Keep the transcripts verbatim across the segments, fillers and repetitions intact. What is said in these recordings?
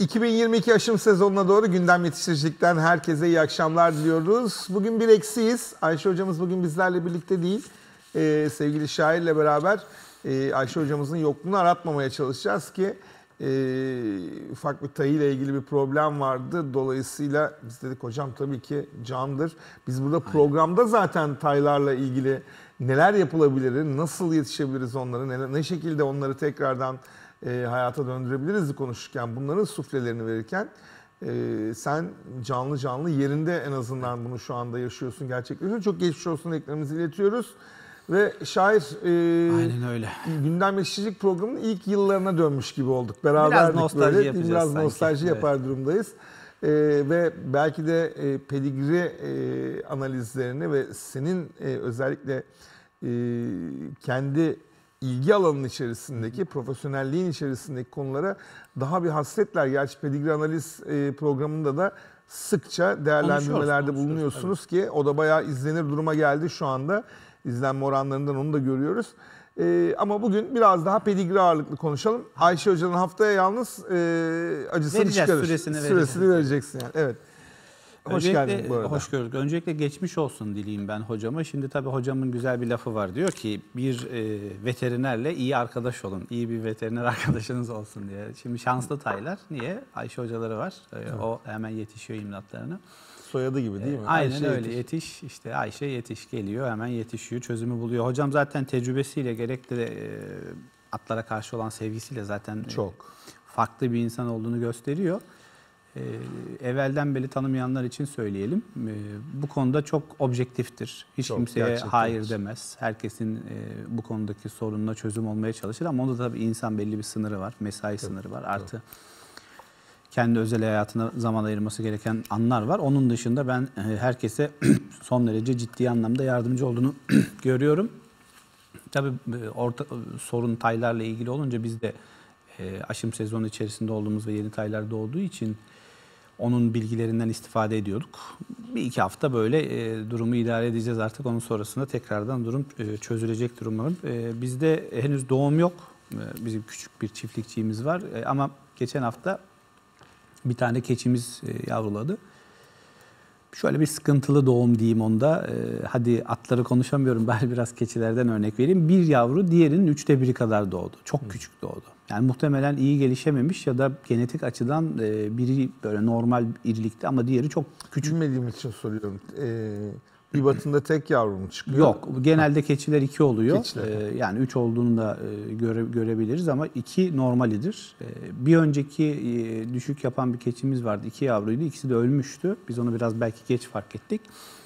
iki bin yirmi iki aşım sezonuna doğru gündem yetiştiricilikten herkese iyi akşamlar diliyoruz. Bugün bir eksiyiz. Ayşe hocamız bugün bizlerle birlikte değil. Ee, sevgili şairle beraber e, Ayşe hocamızın yokluğunu aratmamaya çalışacağız ki e, ufak bir tayıyla ilgili bir problem vardı. Dolayısıyla biz dedik hocam tabii ki candır. Biz burada Aynen. programda zaten taylarla ilgili neler yapılabilir, nasıl yetişebiliriz onları, ne, ne şekilde onları tekrardan E, hayata döndürebiliriz konuşurken, bunların suflelerini verirken e, sen canlı canlı yerinde en azından bunu şu anda yaşıyorsun, gerçekleşiyor. Çok geçmiş olsun eklerimizi iletiyoruz. Ve şair e, Aynen öyle. Gündem Yetiştiricilik programının ilk yıllarına dönmüş gibi olduk. Beraberdik biraz nostalji böyle. yapacağız Biraz sanki. nostalji Evet. yapar durumdayız. E, ve belki de e, pedigri e, analizlerini ve senin e, özellikle e, kendi ilgi alanının içerisindeki, profesyonelliğin içerisindeki konulara daha bir hasretler. Gerçi pedigri analiz e, programında da sıkça değerlendirmelerde bulunuyorsunuz evet. ki o da bayağı izlenir duruma geldi şu anda. İzlenme oranlarından onu da görüyoruz. E, ama bugün biraz daha pedigri ağırlıklı konuşalım. Ayşe Hoca'nın haftaya yalnız e, acısını vereceğiz, çıkarır. Süresini, süresini vereceksin yani. Evet. Hoş geldin bu arada. Hoş gördük. Öncelikle geçmiş olsun dileyim ben hocama. Şimdi tabii hocamın güzel bir lafı var. Diyor ki bir e, veterinerle iyi arkadaş olun. İyi bir veteriner arkadaşınız olsun diye. Şimdi şanslı taylar. Niye? Ayşe hocaları var. E, o hemen yetişiyor imlatlarına. Soyadı gibi değil mi? E, aynen Ayşe öyle. Yetiş. yetiş. İşte Ayşe yetiş geliyor. Hemen yetişiyor. Çözümü buluyor. Hocam zaten tecrübesiyle gerekli de e, atlara karşı olan sevgisiyle zaten çok e, farklı bir insan olduğunu gösteriyor. Ee, evvelden beri tanımayanlar için söyleyelim. Ee, bu konuda çok objektiftir. Hiç çok, kimseye hayır demez. Herkesin e, bu konudaki sorununa çözüm olmaya çalışır ama onda tabii insan belli bir sınırı var. Mesai tabii, sınırı var. Artı tabii. kendi özel hayatına zaman ayırması gereken anlar var. Onun dışında ben e, herkese son derece ciddi anlamda yardımcı olduğunu görüyorum. Tabii e, orta, sorun taylarla ilgili olunca biz de e, aşım sezonu içerisinde olduğumuz ve yeni taylar doğduğu için onun bilgilerinden istifade ediyorduk. Bir iki hafta böyle e, durumu idare edeceğiz artık. Onun sonrasında tekrardan durum e, çözülecek durumlar. E, bizde henüz doğum yok. E, bizim küçük bir çiftlikçiğimiz var. E, ama geçen hafta bir tane keçimiz e, yavruladı. Şöyle bir sıkıntılı doğum diyeyim onda. E, hadi atları konuşamıyorum. Ben biraz keçilerden örnek vereyim. Bir yavru diğerinin üçte biri kadar doğdu. Çok Hı. küçük doğdu. Yani muhtemelen iyi gelişememiş ya da genetik açıdan e, biri böyle normal irilikte ama diğeri çok küçük. Bilmediğim için soruyorum. Ee, bir batında tek yavru mu çıkıyor? Yok. Genelde keçiler iki oluyor. Ee, yani üç olduğunu da e, göre, görebiliriz ama iki normalidir. Ee, bir önceki e, düşük yapan bir keçimiz vardı. İki yavruydu. İkisi de ölmüştü. Biz onu biraz belki geç fark ettik.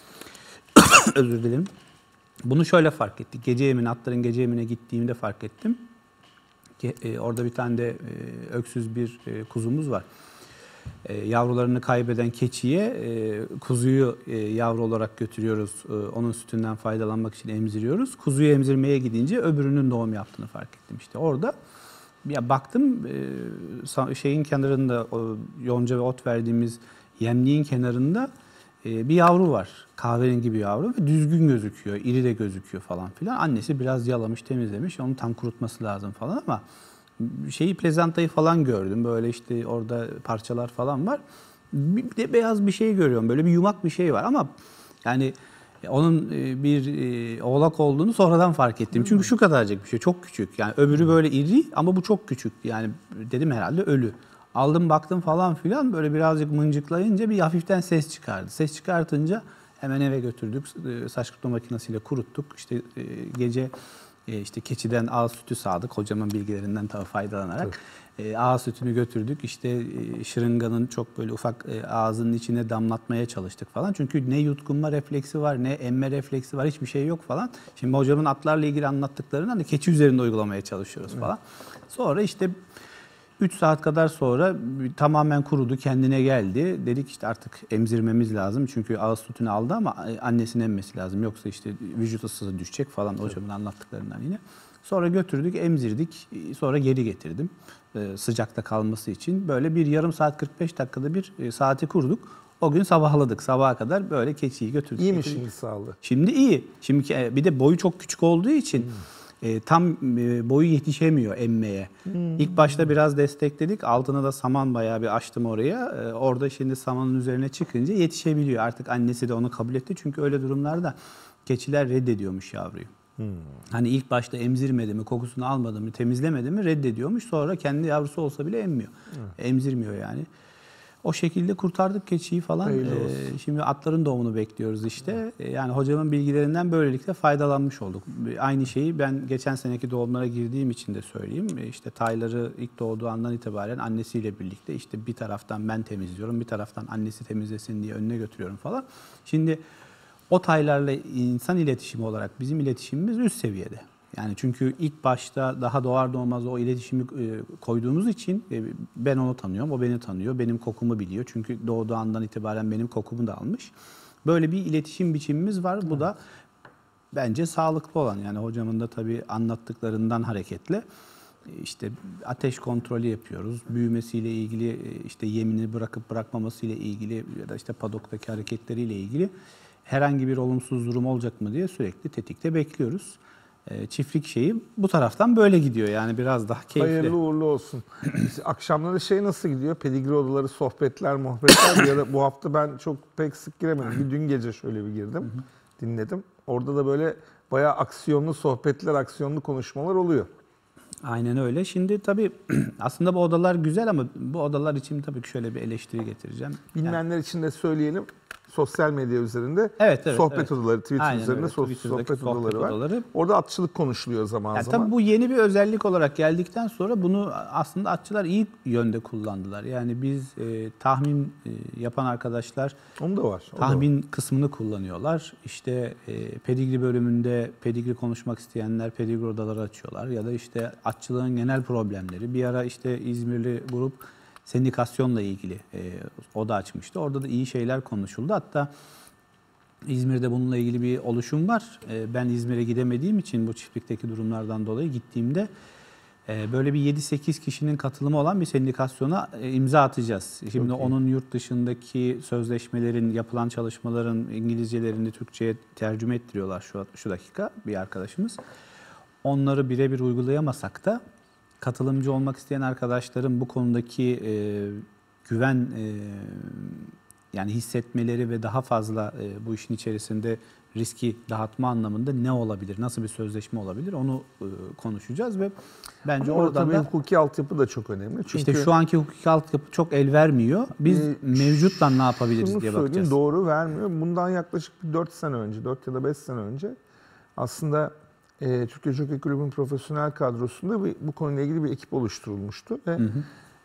Özür dilerim. Bunu şöyle fark ettik. Gece yemine, atların gece yemine gittiğimde fark ettim. E, orada bir tane de e, öksüz bir e, kuzumuz var. E, yavrularını kaybeden keçiye e, kuzuyu e, yavru olarak götürüyoruz. E, onun sütünden faydalanmak için emziriyoruz. Kuzuyu emzirmeye gidince öbürünün doğum yaptığını fark ettim. İşte orada ya baktım e, şeyin kenarında o, yonca ve ot verdiğimiz yemliğin kenarında e, bir yavru var. Kahverengi bir yavru ve düzgün gözüküyor, iri de gözüküyor falan filan. Annesi biraz yalamış, temizlemiş. Onu tam kurutması lazım falan ama şeyi plezantayı falan gördüm. Böyle işte orada parçalar falan var. Bir de beyaz bir şey görüyorum. Böyle bir yumak bir şey var ama yani onun bir oğlak olduğunu sonradan fark ettim. Çünkü şu kadarcık bir şey, çok küçük. Yani öbürü böyle iri ama bu çok küçük. Yani dedim herhalde ölü. Aldım baktım falan filan böyle birazcık mıncıklayınca bir hafiften ses çıkardı. Ses çıkartınca hemen eve götürdük. Saç kurutma makinesiyle kuruttuk. İşte gece işte keçiden ağız sütü sağdık. Hocamın bilgilerinden tabii faydalanarak. Evet. Ağız sütünü götürdük. İşte şırınganın çok böyle ufak ağzının içine damlatmaya çalıştık falan. Çünkü ne yutkunma refleksi var, ne emme refleksi var. Hiçbir şey yok falan. Şimdi hocamın atlarla ilgili anlattıklarını hani keçi üzerinde uygulamaya çalışıyoruz falan. Evet. Sonra işte üç saat kadar sonra tamamen kurudu, kendine geldi. Dedik işte artık emzirmemiz lazım. Çünkü ağız sütünü aldı ama annesinin emmesi lazım. Yoksa işte vücut ısısı düşecek falan hocamın anlattıklarından yine. Sonra götürdük, emzirdik. Sonra geri getirdim sıcakta kalması için. Böyle bir yarım saat kırk beş dakikada bir saati kurduk. O gün sabahladık. Sabaha kadar böyle keçiyi götürdük. İyi mi şimdi sağlığı? Şimdi iyi. Şimdi bir de boyu çok küçük olduğu için... Hmm. e, tam e, boyu yetişemiyor emmeye. Hmm. İlk başta biraz destekledik. Altına da saman bayağı bir açtım oraya. E, orada şimdi samanın üzerine çıkınca yetişebiliyor. Artık annesi de onu kabul etti. Çünkü öyle durumlarda keçiler reddediyormuş yavruyu. Hmm. Hani ilk başta emzirmedi mi, kokusunu almadı mı, temizlemedi mi reddediyormuş. Sonra kendi yavrusu olsa bile emmiyor. Hmm. Emzirmiyor yani. O şekilde kurtardık keçiyi falan. Ee, şimdi atların doğumunu bekliyoruz işte. Ee, yani hocamın bilgilerinden böylelikle faydalanmış olduk. Aynı şeyi ben geçen seneki doğumlara girdiğim için de söyleyeyim. Ee, işte tayları ilk doğduğu andan itibaren annesiyle birlikte işte bir taraftan ben temizliyorum, bir taraftan annesi temizlesin diye önüne götürüyorum falan. Şimdi o taylarla insan iletişimi olarak bizim iletişimimiz üst seviyede. Yani çünkü ilk başta daha doğar doğmaz o iletişimi koyduğumuz için ben onu tanıyorum, o beni tanıyor, benim kokumu biliyor. Çünkü doğduğu andan itibaren benim kokumu da almış. Böyle bir iletişim biçimimiz var. Bu evet. da bence sağlıklı olan. Yani hocamın da tabii anlattıklarından hareketle işte ateş kontrolü yapıyoruz. Büyümesiyle ilgili, işte yemini bırakıp bırakmamasıyla ilgili ya da işte padoktaki hareketleriyle ilgili herhangi bir olumsuz durum olacak mı diye sürekli tetikte bekliyoruz. Çiftlik şeyi bu taraftan böyle gidiyor yani biraz daha keyifli. Hayırlı uğurlu olsun. Akşamları şey nasıl gidiyor? Pedigri odaları, sohbetler, muhabbetler. Ya da bu hafta ben çok pek sık giremedim. Bir dün gece şöyle bir girdim, dinledim. Orada da böyle bayağı aksiyonlu sohbetler, aksiyonlu konuşmalar oluyor. Aynen öyle. Şimdi tabii aslında bu odalar güzel ama bu odalar için tabii ki şöyle bir eleştiri getireceğim. Bilmeyenler yani. için de söyleyelim. Sosyal medya üzerinde evet, evet, sohbet evet. odaları, Twitter Aynen üzerinde öyle. sohbet, sohbet odaları var. Odaları. Orada atçılık konuşuluyor zaman yani zaman. Tabii bu yeni bir özellik olarak geldikten sonra bunu aslında atçılar iyi yönde kullandılar. Yani biz e, tahmin e, yapan arkadaşlar Onu da var. O tahmin da var. kısmını kullanıyorlar. İşte e, pedigri bölümünde pedigri konuşmak isteyenler pedigri odaları açıyorlar. Ya da işte atçılığın genel problemleri. Bir ara işte İzmirli grup sendikasyonla ilgili e, oda açmıştı. Orada da iyi şeyler konuşuldu. Hatta İzmir'de bununla ilgili bir oluşum var. E, ben İzmir'e gidemediğim için bu çiftlikteki durumlardan dolayı gittiğimde e, böyle bir yedi sekiz kişinin katılımı olan bir sendikasyona e, imza atacağız. Şimdi okay. onun yurt dışındaki sözleşmelerin, yapılan çalışmaların İngilizcelerini Türkçe'ye tercüme ettiriyorlar şu, şu dakika bir arkadaşımız. Onları birebir uygulayamasak da katılımcı olmak isteyen arkadaşların bu konudaki e, güven e, yani hissetmeleri ve daha fazla e, bu işin içerisinde riski dağıtma anlamında ne olabilir, nasıl bir sözleşme olabilir onu e, konuşacağız ve bence ama oradan tabii da hukuki altyapı da çok önemli. Çünkü işte şu anki hukuki altyapı çok el vermiyor. Biz e, mevcutla ne yapabiliriz diye bakacağız. Doğru vermiyor. Bundan yaklaşık dört sene önce, dört ya da beş sene önce aslında E, Türkiye Jockey Kulübü'nün profesyonel kadrosunda bir, bu konuyla ilgili bir ekip oluşturulmuştu ve hı hı.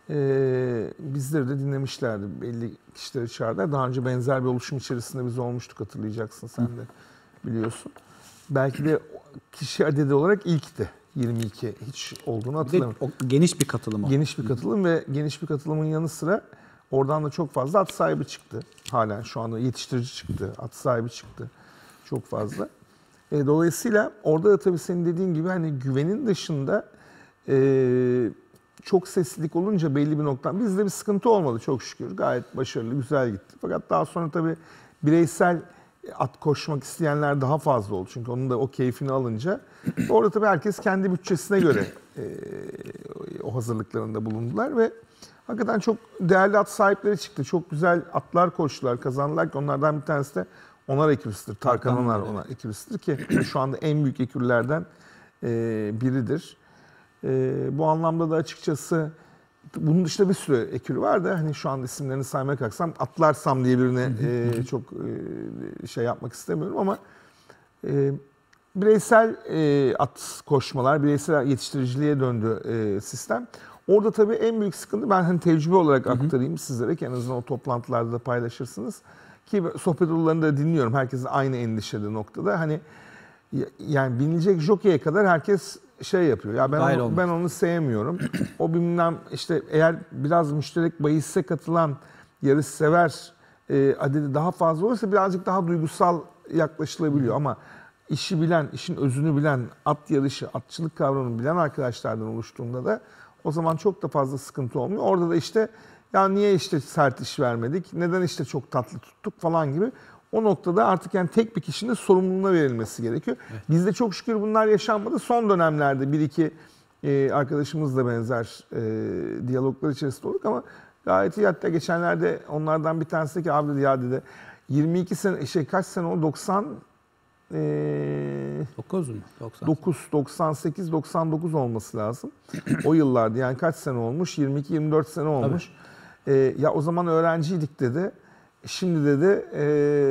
E, bizleri de dinlemişlerdi. Belli kişileri çağırdılar. Daha önce benzer bir oluşum içerisinde biz olmuştuk, hatırlayacaksın sen de biliyorsun. Belki de kişi adedi olarak ilkti. yirmi iki hiç olduğunu hatırlamıyorum. Geniş bir katılım o. Geniş bir katılım ve geniş bir katılımın yanı sıra oradan da çok fazla at sahibi çıktı. Halen şu anda yetiştirici çıktı, at sahibi çıktı. Çok fazla. E, dolayısıyla orada da tabii senin dediğin gibi hani güvenin dışında e, çok seslilik olunca belli bir noktadan bizde bir sıkıntı olmadı çok şükür. Gayet başarılı, güzel gitti. Fakat daha sonra tabii bireysel at koşmak isteyenler daha fazla oldu. Çünkü onun da o keyfini alınca orada tabii herkes kendi bütçesine göre e, o hazırlıklarında bulundular ve hakikaten çok değerli at sahipleri çıktı. Çok güzel atlar koştular, kazandılar ki onlardan bir tanesi de Onar ekürüsüdür. Tarkan Onar Onar ekürüsüdür ki şu anda en büyük ekürlerden e, biridir. E, bu anlamda da açıkçası bunun dışında bir sürü ekürü var da hani şu anda isimlerini saymaya kalksam atlarsam diye birine e, çok e, şey yapmak istemiyorum ama e, bireysel e, at koşmalar, bireysel yetiştiriciliğe döndü e, sistem. Orada tabii en büyük sıkıntı ben hani tecrübe olarak aktarayım sizlere ki en azından o toplantılarda da paylaşırsınız. Ki sohbet odalarını da dinliyorum. Herkesin aynı endişeli noktada. Hani yani binilecek jokeye kadar herkes şey yapıyor. Ya ben onu, ben onu sevmiyorum. O bilmem işte eğer biraz müşterek bahisse katılan yarışsever e, adedi daha fazla olursa birazcık daha duygusal yaklaşılabiliyor ama işi bilen, işin özünü bilen, at yarışı, atçılık kavramını bilen arkadaşlardan oluştuğunda da o zaman çok da fazla sıkıntı olmuyor. Orada da işte ya niye işte sert iş vermedik, neden işte çok tatlı tuttuk falan gibi O noktada artık yani tek bir kişinin sorumluluğuna verilmesi gerekiyor. Evet. Bizde çok şükür bunlar yaşanmadı. Son dönemlerde bir iki e, arkadaşımızla benzer e, diyaloglar içerisinde olduk ama gayet iyi. Hatta geçenlerde onlardan bir tanesi de ki abi dedi ya dedi yirmi iki sene şey kaç sene oldu doksan dokuz mu? dokuz, doksan sekiz, doksan dokuz olması lazım. O yıllarda yani kaç sene olmuş? yirmi iki yirmi dört sene olmuş. Ee, ya o zaman öğrenciydik dedi. Şimdi dedi e,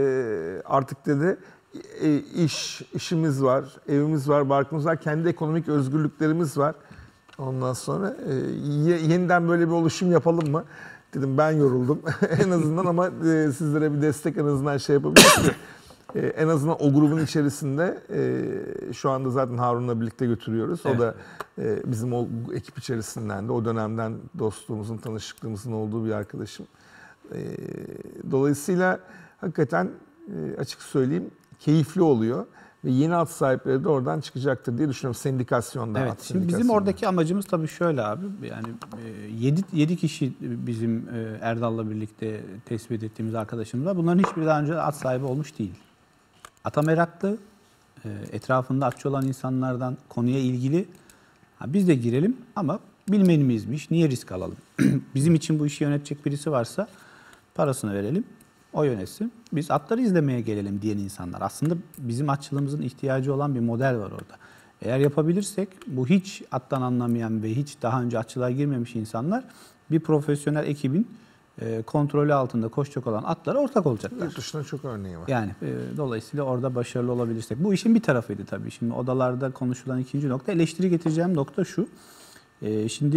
artık dedi e, iş, işimiz var, evimiz var, barkımız var, kendi ekonomik özgürlüklerimiz var. Ondan sonra e, yeniden böyle bir oluşum yapalım mı? Dedim ben yoruldum en azından ama e, sizlere bir destek en azından şey yapabiliriz. Ee, en azından o grubun içerisinde e, şu anda zaten Harun'la birlikte götürüyoruz. Evet. O da e, bizim o ekip içerisinden de o dönemden dostluğumuzun, tanışıklığımızın olduğu bir arkadaşım. E, dolayısıyla hakikaten e, açık söyleyeyim keyifli oluyor. Ve yeni at sahipleri de oradan çıkacaktır diye düşünüyorum. Sendikasyonda. Evet. Şimdi bizim oradaki amacımız tabii şöyle abi. Yani yedi kişi bizim Erdal'la birlikte tespit ettiğimiz arkadaşımız var. Bunların hiçbiri daha önce at sahibi olmuş değil. Ata meraklı, etrafında atçı olan insanlardan konuya ilgili. Biz de girelim ama bilmenimizmiş. Niye risk alalım? Bizim için bu işi yönetecek birisi varsa parasını verelim. O yönetsin. Biz atları izlemeye gelelim diyen insanlar. Aslında bizim atçılığımızın ihtiyacı olan bir model var orada. Eğer yapabilirsek bu hiç attan anlamayan ve hiç daha önce atçılığa girmemiş insanlar bir profesyonel ekibin e, kontrolü altında koşacak olan atlara ortak olacaklar. Yurt dışında çok örneği var. Yani e, dolayısıyla orada başarılı olabilirsek. Bu işin bir tarafıydı tabii. Şimdi odalarda konuşulan ikinci nokta, eleştiri getireceğim nokta şu. E, şimdi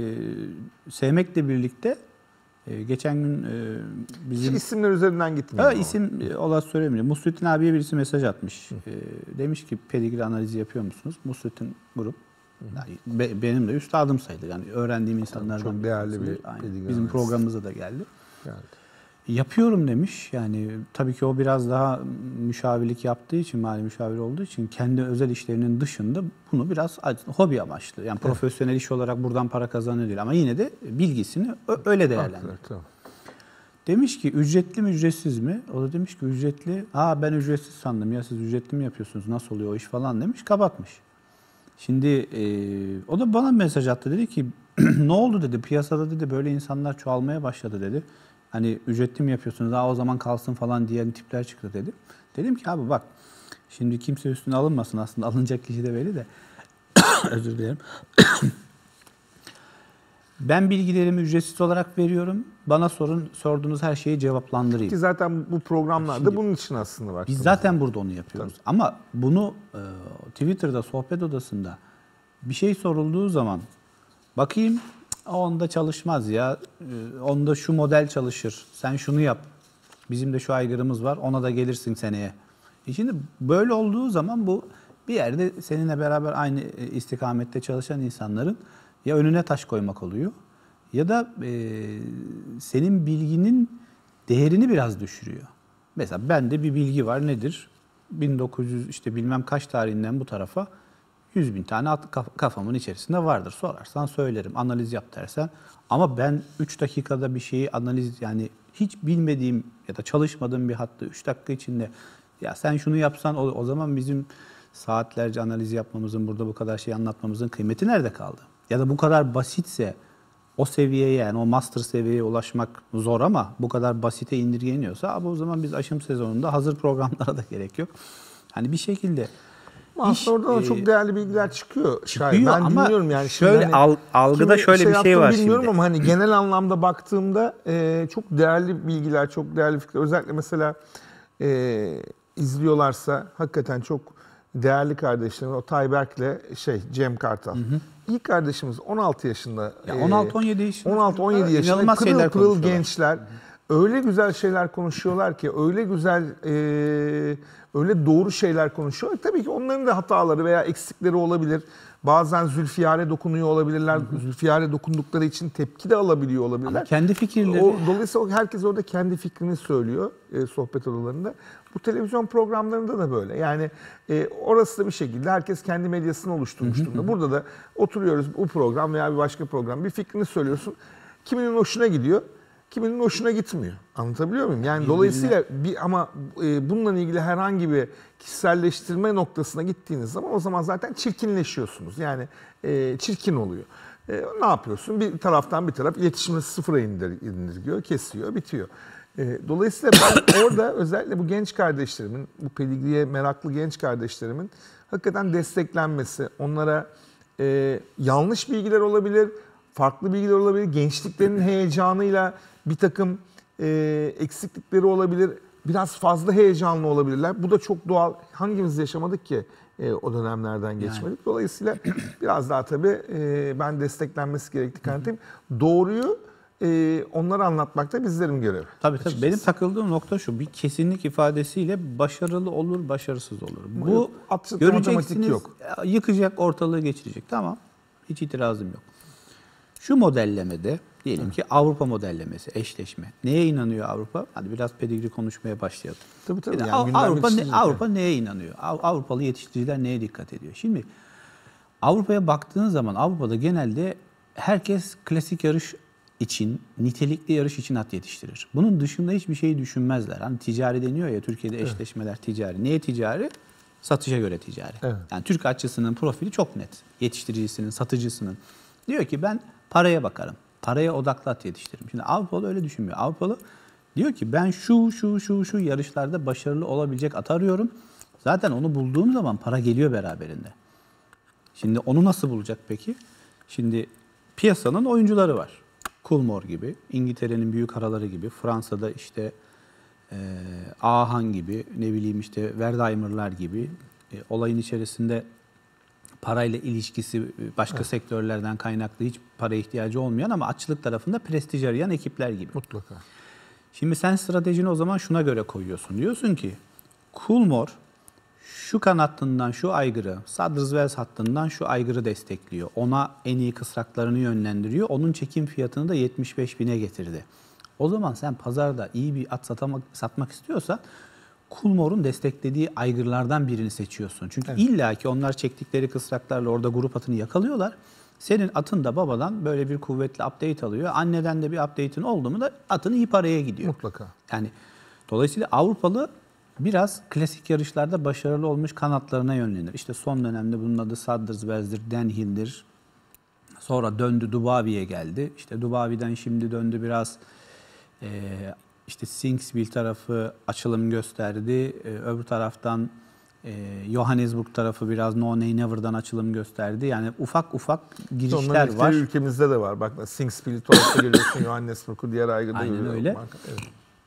e, sevmekle birlikte Ee, geçen gün e, bizim... Hiç isimler üzerinden gitmiyor. Evet, isim e, olarak söylemiyorum. Musluddin abiye birisi mesaj atmış. E, demiş ki pedigri analizi yapıyor musunuz? Musluddin grup. Yani be, benim de üstadım sayılır. Yani öğrendiğim insanlardan. Çok değerli bir pedigri bizim programımıza da geldi. geldi. Yapıyorum demiş. Yani tabii ki o biraz daha müşavirlik yaptığı için, mali müşavir olduğu için kendi özel işlerinin dışında bunu biraz hobi amaçlı. Yani profesyonel iş olarak buradan para kazanıyor değil ama yine de bilgisini öyle değerlendiriyor. Tamam. Demiş ki ücretli mi ücretsiz mi? O da demiş ki ücretli. Aa ben ücretsiz sandım ya siz ücretli mi yapıyorsunuz? Nasıl oluyor o iş falan demiş. Kapatmış. Şimdi e, o da bana mesaj attı dedi ki ne oldu dedi piyasada dedi böyle insanlar çoğalmaya başladı dedi. Hani ücretli mi yapıyorsunuz? Daha o zaman kalsın falan diyen tipler çıktı dedi. Dedim ki abi bak şimdi kimse üstüne alınmasın aslında alınacak kişi de belli de özür dilerim. Ben bilgilerimi ücretsiz olarak veriyorum. Bana sorun sorduğunuz her şeyi cevaplandırayım. Ki zaten bu programlarda şimdi, bunun için aslında bak. Biz zaten burada onu yapıyoruz. Tabii. Ama bunu e, Twitter'da sohbet odasında bir şey sorulduğu zaman bakayım onda çalışmaz ya. Onda şu model çalışır. Sen şunu yap. Bizim de şu aygırımız var. Ona da gelirsin seneye. E şimdi böyle olduğu zaman bu bir yerde seninle beraber aynı istikamette çalışan insanların ya önüne taş koymak oluyor ya da e, senin bilginin değerini biraz düşürüyor. Mesela bende bir bilgi var nedir? bin dokuz yüz işte bilmem kaç tarihinden bu tarafa yüz bin tane at kafamın içerisinde vardır. Sorarsan söylerim. Analiz yap dersen. Ama ben üç dakikada bir şeyi analiz yani hiç bilmediğim ya da çalışmadığım bir hattı üç dakika içinde ya sen şunu yapsan o, o zaman bizim saatlerce analiz yapmamızın burada bu kadar şey anlatmamızın kıymeti nerede kaldı? Ya da bu kadar basitse o seviyeye yani o master seviyeye ulaşmak zor ama bu kadar basite indirgeniyorsa abi o zaman biz aşım sezonunda hazır programlara da gerek yok. Hani bir şekilde aslında oradan e, çok değerli bilgiler çıkıyor. Çıkıyor ben ama dinliyorum yani. Şöyle hani, al, algıda şöyle şey bir şey var bilmiyorum şimdi. Ama hani genel anlamda baktığımda e, çok değerli bilgiler, çok değerli fikirler. Özellikle mesela e, izliyorlarsa hakikaten çok değerli kardeşlerim. O Tayberk'le şey Cem Kartal. Hı hı. İlk kardeşimiz on altı yaşında. Ya on altı on yedi yaşında. on altı on yedi yaşında pırıl pırıl gençler. Öyle güzel şeyler konuşuyorlar ki, öyle güzel, e, öyle doğru şeyler konuşuyorlar. Tabii ki onların da hataları veya eksikleri olabilir. Bazen Zülfiyar'e dokunuyor olabilirler. Hı hı. Zülfiyar'e dokundukları için tepki de alabiliyor olabilirler. Ama kendi fikirleri. O, dolayısıyla herkes orada kendi fikrini söylüyor e, sohbet odalarında. Bu televizyon programlarında da böyle. Yani e, orası da bir şekilde herkes kendi medyasını oluşturmuş durumda. Burada da oturuyoruz bu program veya bir başka program bir fikrini söylüyorsun. Kiminin hoşuna gidiyor. kiminin hoşuna gitmiyor. Anlatabiliyor muyum? Yani Birbirine... dolayısıyla bir ama e, bununla ilgili herhangi bir kişiselleştirme noktasına gittiğiniz zaman o zaman zaten çirkinleşiyorsunuz. Yani e, çirkin oluyor. E, ne yapıyorsun? Bir taraftan bir taraf iletişimi sıfıra indir, indirgiyor, kesiyor, bitiyor. E, dolayısıyla ben orada özellikle bu genç kardeşlerimin, bu pedigriye meraklı genç kardeşlerimin hakikaten desteklenmesi, onlara e, yanlış bilgiler olabilir, farklı bilgiler olabilir, gençliklerinin heyecanıyla bir takım e, eksiklikleri olabilir, biraz fazla heyecanlı olabilirler. Bu da çok doğal. Hangimiz yaşamadık ki e, o dönemlerden geçmedik. Yani. Dolayısıyla biraz daha tabii e, ben desteklenmesi gerektiği kanaatteyim. Doğruyu e, onlara anlatmak da bizlerin görevi. Tabii tabii. Benim takıldığım nokta şu. Bir kesinlik ifadesiyle başarılı olur, başarısız olur. Bu yok, göreceksiniz, yok. Yıkacak, ortalığı geçirecek. Tamam. Hiç itirazım yok. Şu modellemede diyelim ki Avrupa modellemesi, eşleşme. Neye inanıyor Avrupa? Hadi biraz pedigri konuşmaya başlayalım. Tabii tabii. Yani yani Avrupa ne, Avrupa neye inanıyor? Avrupalı yetiştiriciler neye dikkat ediyor? Şimdi Avrupa'ya baktığın zaman Avrupa'da genelde herkes klasik yarış için, nitelikli yarış için at yetiştirir. Bunun dışında hiçbir şeyi düşünmezler. Hani ticari deniyor ya, Türkiye'de eşleşmeler evet. ticari. Neye ticari? Satışa göre ticari. Evet. Yani Türk atçısının profili çok net. Yetiştiricisinin, satıcısının. Diyor ki ben paraya bakarım. Paraya odaklı at yetiştiririm. Şimdi Avrupalı öyle düşünmüyor. Avrupalı diyor ki ben şu şu şu şu yarışlarda başarılı olabilecek at arıyorum. Zaten onu bulduğum zaman para geliyor beraberinde. Şimdi onu nasıl bulacak peki? Şimdi piyasanın oyuncuları var. Coolmore gibi, İngiltere'nin büyük araları gibi, Fransa'da işte e, Ahan gibi, ne bileyim işte Wertheimer'lar gibi e, olayın içerisinde parayla ilişkisi başka evet. sektörlerden kaynaklı hiç para ihtiyacı olmayan ama atçılık tarafında prestij arayan ekipler gibi. Mutlaka. Şimdi sen stratejini o zaman şuna göre koyuyorsun. Diyorsun ki Coolmore şu kanattından şu aygırı, Sadderswells hattından şu aygırı destekliyor. Ona en iyi kısraklarını yönlendiriyor. Onun çekim fiyatını da yetmiş beş bine getirdi. O zaman sen pazarda iyi bir at satamak, satmak istiyorsan Coolmore'un desteklediği aygırlardan birini seçiyorsun. Çünkü evet. illaki onlar çektikleri kısraklarla orada grup atını yakalıyorlar. Senin atın da babadan böyle bir kuvvetli update alıyor. Anneden de bir update'in oldu mu da atın iyi paraya gidiyor. Mutlaka. Yani dolayısıyla Avrupalı biraz klasik yarışlarda başarılı olmuş kanatlarına yönlenir. İşte son dönemde bunun adı Sadderswells'dir, Denhill'dir. Sonra döndü Dubavi'ye geldi. İşte Dubavi'den şimdi döndü biraz e, işte Sinksville tarafı açılım gösterdi. E, öbür taraftan e, Johannesburg tarafı biraz No Nay Never'dan açılım gösterdi. Yani ufak ufak girişler var. Ülkemizde de var. Bak Sinksville tarafta görüyorsun, Johannesburg'u diğer aygırda aynen görüyorsun. öyle. Evet.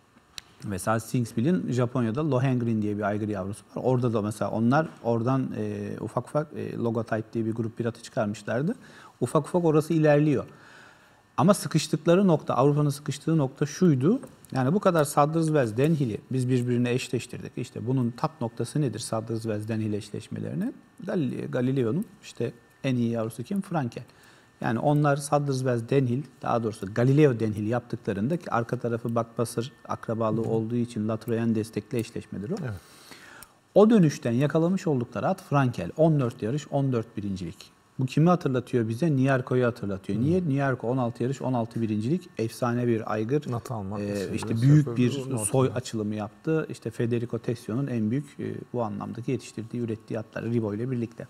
Mesela Sinksville'in Japonya'da Lohengrin diye bir aygır yavrusu var. Orada da mesela onlar oradan e, ufak ufak e, Logotype diye bir grup bir atı çıkarmışlardı. Ufak ufak orası ilerliyor. Ama sıkıştıkları nokta, Avrupa'nın sıkıştığı nokta şuydu. Yani bu kadar Sadderswells, Denhill'i biz birbirine eşleştirdik. İşte bunun tap noktası nedir Sadderswells, Denhill eşleşmelerinin? Galileo'nun işte en iyi yavrusu kim? Frankel. Yani onlar Sadderswells, Denhill, daha doğrusu Galileo Denhill yaptıklarında ki arka tarafı Buckbusser akrabalığı Hı. olduğu için La Troyenne destekli eşleşmedir o. Evet. O dönüşten yakalamış oldukları at Frankel. on dört yarış, on dört birincilik. Bu kimi hatırlatıyor bize? Niyarko'yu hatırlatıyor. Hı. Niye? Niyarko on altı yarış, on altı birincilik. Efsane bir aygır. Natal ee, işte büyük bir soy açılımı yaptı. İşte Federico Tessio'nun en büyük e, bu anlamdaki yetiştirdiği, ürettiği atlar Ribo ile birlikte.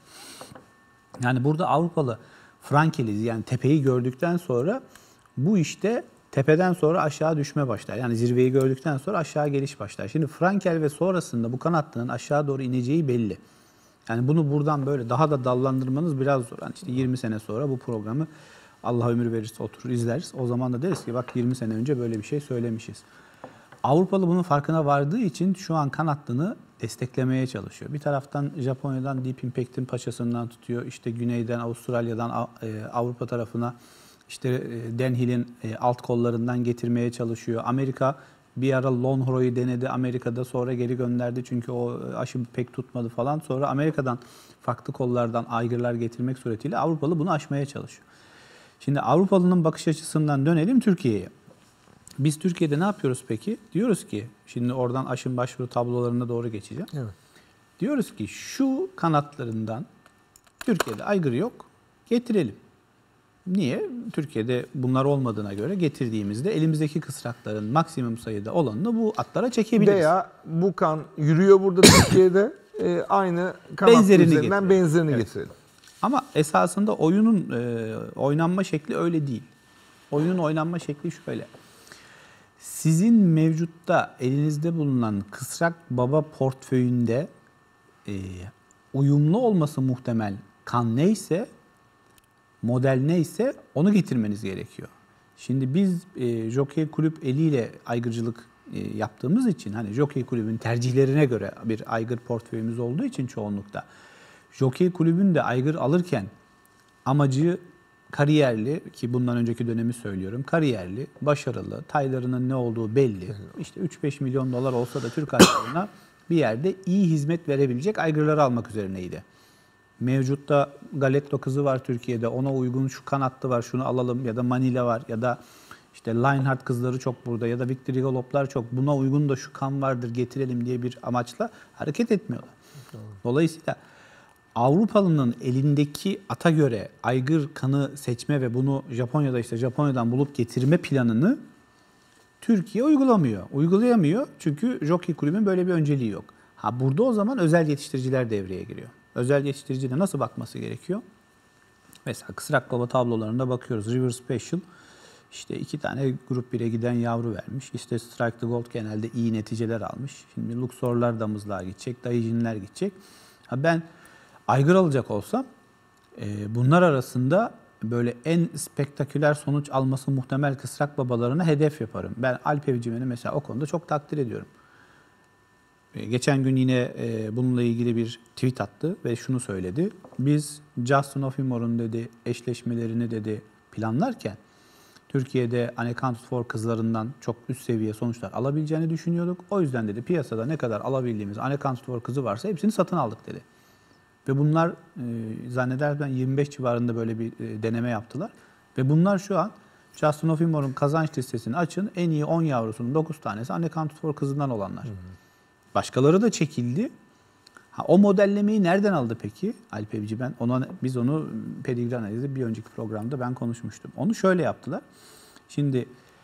Yani burada Avrupalı Frankel'i yani tepeyi gördükten sonra bu işte tepeden sonra aşağı düşme başlar. Yani zirveyi gördükten sonra aşağı geliş başlar. Şimdi Frankel ve sonrasında bu kanatlının aşağı doğru ineceği belli. Yani bunu buradan böyle daha da dallandırmanız biraz zor. Yani işte yirmi sene sonra bu programı Allah ömür verirse oturur izleriz. O zaman da deriz ki bak yirmi sene önce böyle bir şey söylemişiz. Avrupalı bunun farkına vardığı için şu an kanatlını desteklemeye çalışıyor. Bir taraftan Japonya'dan Deep Impact'in paçasından tutuyor. İşte güneyden Avustralya'dan Avrupa tarafına işte Denhill'in alt kollarından getirmeye çalışıyor. Amerika bir ara Longhorn'u denedi Amerika'da, sonra geri gönderdi çünkü o aşı pek tutmadı falan. Sonra Amerika'dan farklı kollardan aygırlar getirmek suretiyle Avrupalı bunu aşmaya çalışıyor. Şimdi Avrupalı'nın bakış açısından dönelim Türkiye'ye. Biz Türkiye'de ne yapıyoruz peki? Diyoruz ki, şimdi oradan aşım başvuru tablolarına doğru geçeceğim. Evet. Diyoruz ki şu kanatlarından Türkiye'de aygır yok, getirelim. Niye? Türkiye'de bunlar olmadığına göre getirdiğimizde elimizdeki kısrakların maksimum sayıda olanını bu atlara çekebiliriz. Veya bu kan yürüyor burada Türkiye'de e, aynı kanat Benzerini üzerinden getirelim. benzerini Evet. getirelim. Ama esasında oyunun e, oynanma şekli öyle değil. Oyunun oynanma şekli şöyle. Sizin mevcutta elinizde bulunan kısrak baba portföyünde e, uyumlu olması muhtemel kan neyse, model neyse onu getirmeniz gerekiyor. Şimdi biz e, Jockey Kulüp eliyle aygırcılık e, yaptığımız için, hani Jockey Kulübün tercihlerine göre bir aygır portföyümüz olduğu için çoğunlukta, Jockey Kulübün de aygır alırken amacı kariyerli, ki bundan önceki dönemi söylüyorum, kariyerli, başarılı, taylarının ne olduğu belli. İşte üç beş milyon dolar olsa da Türk aygırlarına bir yerde iyi hizmet verebilecek aygırları almak üzerineydi. Mevcutta Galetto kızı var Türkiye'de, ona uygun şu kanattı var, şunu alalım, ya da Manila var, ya da işte Lionheart kızları çok burada, ya da Victory Galop'lar çok, buna uygun da şu kan vardır getirelim diye bir amaçla hareket etmiyorlar. Dolayısıyla Avrupalı'nın elindeki ata göre aygır kanı seçme ve bunu Japonya'da işte Japonya'dan bulup getirme planını Türkiye uygulamıyor. Uygulayamıyor çünkü Jockey Kulübü'nün böyle bir önceliği yok. Ha, burada o zaman özel yetiştiriciler devreye giriyor. Özel yetiştiricide nasıl bakması gerekiyor? Mesela Kısrak Baba tablolarında bakıyoruz. River Special işte iki tane grup bire giden yavru vermiş. İşte Strike the Gold genelde iyi neticeler almış. Şimdi Luxor'lar damızlığa gidecek, Daijin'ler gidecek. Ha, ben aygır alacak olsam e, bunlar arasında böyle en spektaküler sonuç alması muhtemel kısrak babalarına hedef yaparım. Ben Alp Evcimen'i mesela o konuda çok takdir ediyorum. E, geçen gün yine e, bununla ilgili bir tweet attı ve şunu söyledi. Biz Justin Offimore'un dedi eşleşmelerini dedi planlarken Türkiye'de Unaccounted for kızlarından çok üst seviye sonuçlar alabileceğini düşünüyorduk. O yüzden dedi piyasada ne kadar alabildiğimiz Unaccounted for kızı varsa hepsini satın aldık dedi. Ve bunlar e, zannedersem yirmi beş civarında böyle bir e, deneme yaptılar. Ve bunlar şu an Justin Offimore'un kazanç listesini açın. En iyi on yavrusunun dokuz tanesi Unaccounted for kızından olanlar. Hı hı. Başkaları da çekildi. Ha, o modellemeyi nereden aldı peki Alp Evci? Ben ona, biz onu pedigrí analizi bir önceki programda ben konuşmuştum. Onu şöyle yaptılar. Şimdi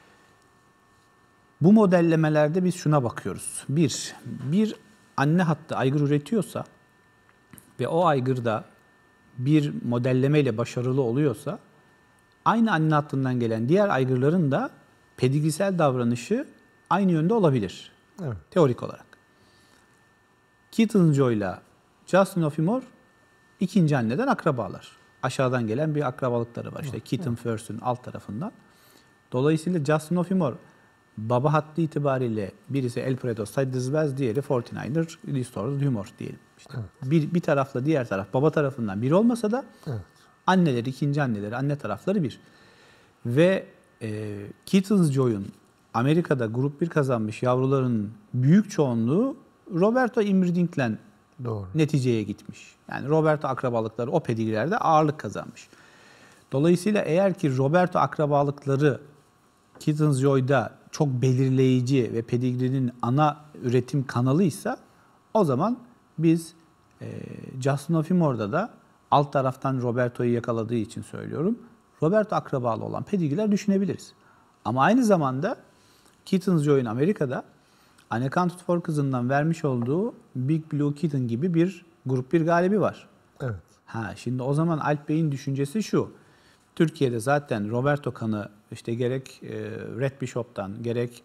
bu modellemelerde biz şuna bakıyoruz. Bir, bir anne hattı aygır üretiyorsa ve o aygırda bir modellemeyle başarılı oluyorsa aynı anne hattından gelen diğer aygırların da pedigrisel davranışı aynı yönde olabilir. Evet. Teorik olarak. Keaton Joy ile Justin Offimore ikinci anneden akrabalar. Aşağıdan gelen bir akrabalıkları var. İşte Keaton evet. First'ün alt tarafından. Dolayısıyla Justin Offimore baba hattı itibariyle birisi El Prado Sadizbez, diğeri kırk dokuzlar Restored Humor diyelim. İşte evet. bir, bir tarafla diğer taraf baba tarafından bir olmasa da evet. anneleri, ikinci anneleri, anne tarafları bir. Ve e, Keaton Joy'un Amerika'da grup bir kazanmış yavruların büyük çoğunluğu Roberto Imridink'le neticeye gitmiş. Yani Roberto akrabalıkları o pedigrilerde ağırlık kazanmış. Dolayısıyla eğer ki Roberto akrabalıkları Keaton Joy'da çok belirleyici ve pedigrinin ana üretim kanalıysa o zaman biz e, Justin Offimore'da da alt taraftan Roberto'yu yakaladığı için söylüyorum. Roberto akrabalı olan pedigriler düşünebiliriz. Ama aynı zamanda Keaton Joy'un Amerika'da Unaccounted for kızından vermiş olduğu Big Blue Kitten gibi bir grup bir galibi var. Evet. Ha, şimdi o zaman Alp Bey'in düşüncesi şu. Türkiye'de zaten Roberto kanı işte gerek e, Red Bishop'tan, gerek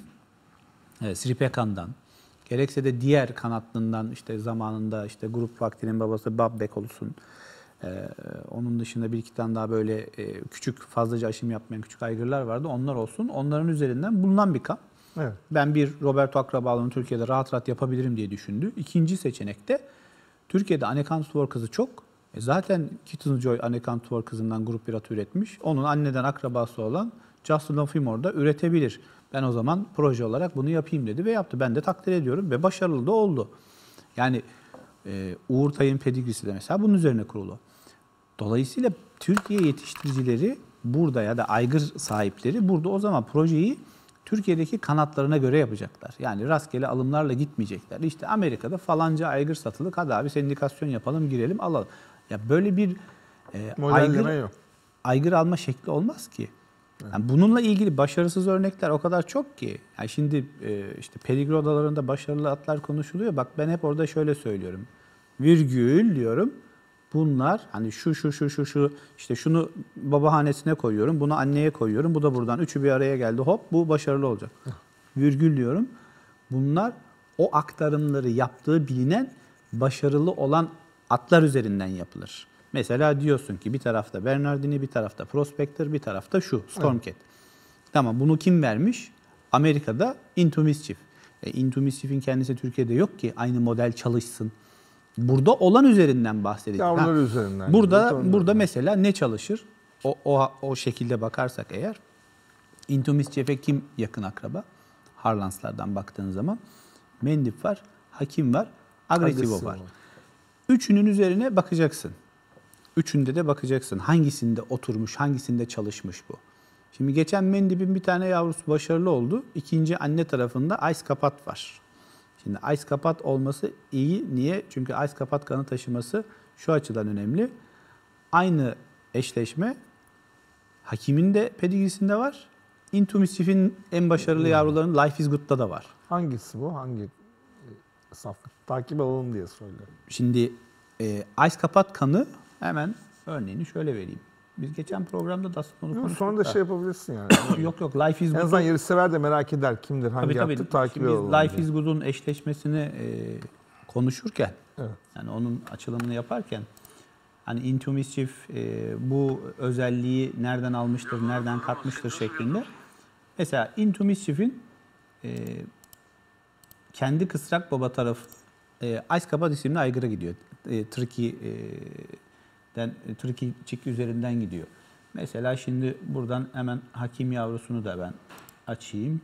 e, Sripekan'dan, gerekse de diğer kanatlından işte zamanında işte grup vaktinin babası Bob Bekolus'un, e, onun dışında bir iki tane daha böyle e, küçük fazlaca aşım yapmayan küçük aygırlar vardı. Onlar olsun. Onların üzerinden bulunan bir kan. Evet. Ben bir Roberto akrabalığını Türkiye'de rahat rahat yapabilirim diye düşündü. İkinci seçenekte Türkiye'de Unaccounted for kızı çok. E zaten Keaton Joy Unaccounted for kızından grup bir at üretmiş. Onun anneden akrabası olan Justin Offimore da üretebilir. Ben o zaman proje olarak bunu yapayım dedi ve yaptı. Ben de takdir ediyorum ve başarılı da oldu. Yani e, Uğur Tay'ın pedigrisi de mesela bunun üzerine kurulu. Dolayısıyla Türkiye yetiştiricileri burada ya da aygır sahipleri burada o zaman projeyi Türkiye'deki kanatlarına göre yapacaklar. Yani rastgele alımlarla gitmeyecekler. İşte Amerika'da falanca aygır satılık, hadi abi sendikasyon yapalım, girelim, alalım. Ya böyle bir e, modelleme aygır, yok. aygır alma şekli olmaz ki. Yani bununla ilgili başarısız örnekler o kadar çok ki. Yani şimdi e, işte pedigri odalarında başarılı atlar konuşuluyor. Bak ben hep orada şöyle söylüyorum. Virgül diyorum. Bunlar hani şu şu şu şu şu işte şunu babahanesine koyuyorum. Bunu anneye koyuyorum. Bu da buradan. Üçü bir araya geldi. Hop bu başarılı olacak. Virgül diyorum. Bunlar o aktarımları yaptığı bilinen başarılı olan atlar üzerinden yapılır. Mesela diyorsun ki bir tarafta Bernardini, bir tarafta Prospector, bir tarafta şu Stormcat. Evet. Tamam bunu kim vermiş? Amerika'da Into Mischief. E, Into Mischief'in kendisi Türkiye'de yok ki aynı model çalışsın. Burada olan üzerinden bahsedeceğiz. Yavrular üzerinden. Burada burada ondan. Mesela ne çalışır? O, o o şekilde bakarsak eğer Into Mischief'e kim yakın akraba? Harlanslardan baktığın zaman Mendip var, Hakim var, Agresivo var. Üçünün üzerine bakacaksın. Üçünde de bakacaksın. Hangisinde oturmuş, hangisinde çalışmış bu. Şimdi geçen Mendip'in bir tane yavrusu başarılı oldu. İkinci anne tarafında Ice Kapat var. Şimdi Ice Kapat olması iyi. Niye? Çünkü Ice Kapat kanı taşıması şu açıdan önemli. Aynı eşleşme Hakim'in de pedigrisinde var. Into Mischief'in en başarılı yavrularının Life is Good'da da var. Hangisi bu? Hangi saf? Takip alalım diye söylüyorum. Şimdi e, Ice Kapat kanı hemen örneğini şöyle vereyim. Biz geçen programda da aslında onu konuştuk. Sonra da şey yapabilirsin yani. yok yok Life is Good. En azından yarışsever de merak eder kimdir, hangi tabii, yaptı takip biz alalım. Life diye. is Good'un eşleşmesini e, konuşurken, evet. Yani onun açılımını yaparken hani Into Mischief e, bu özelliği nereden almıştır, nereden katmıştır şeklinde. Mesela Into Mischief'in e, kendi kısrak baba tarafı e, Ice Kapat isimli aygıra gidiyor. E, Triky'den Triky Chick üzerinden gidiyor. Mesela şimdi buradan hemen Hakim yavrusunu da ben açayım.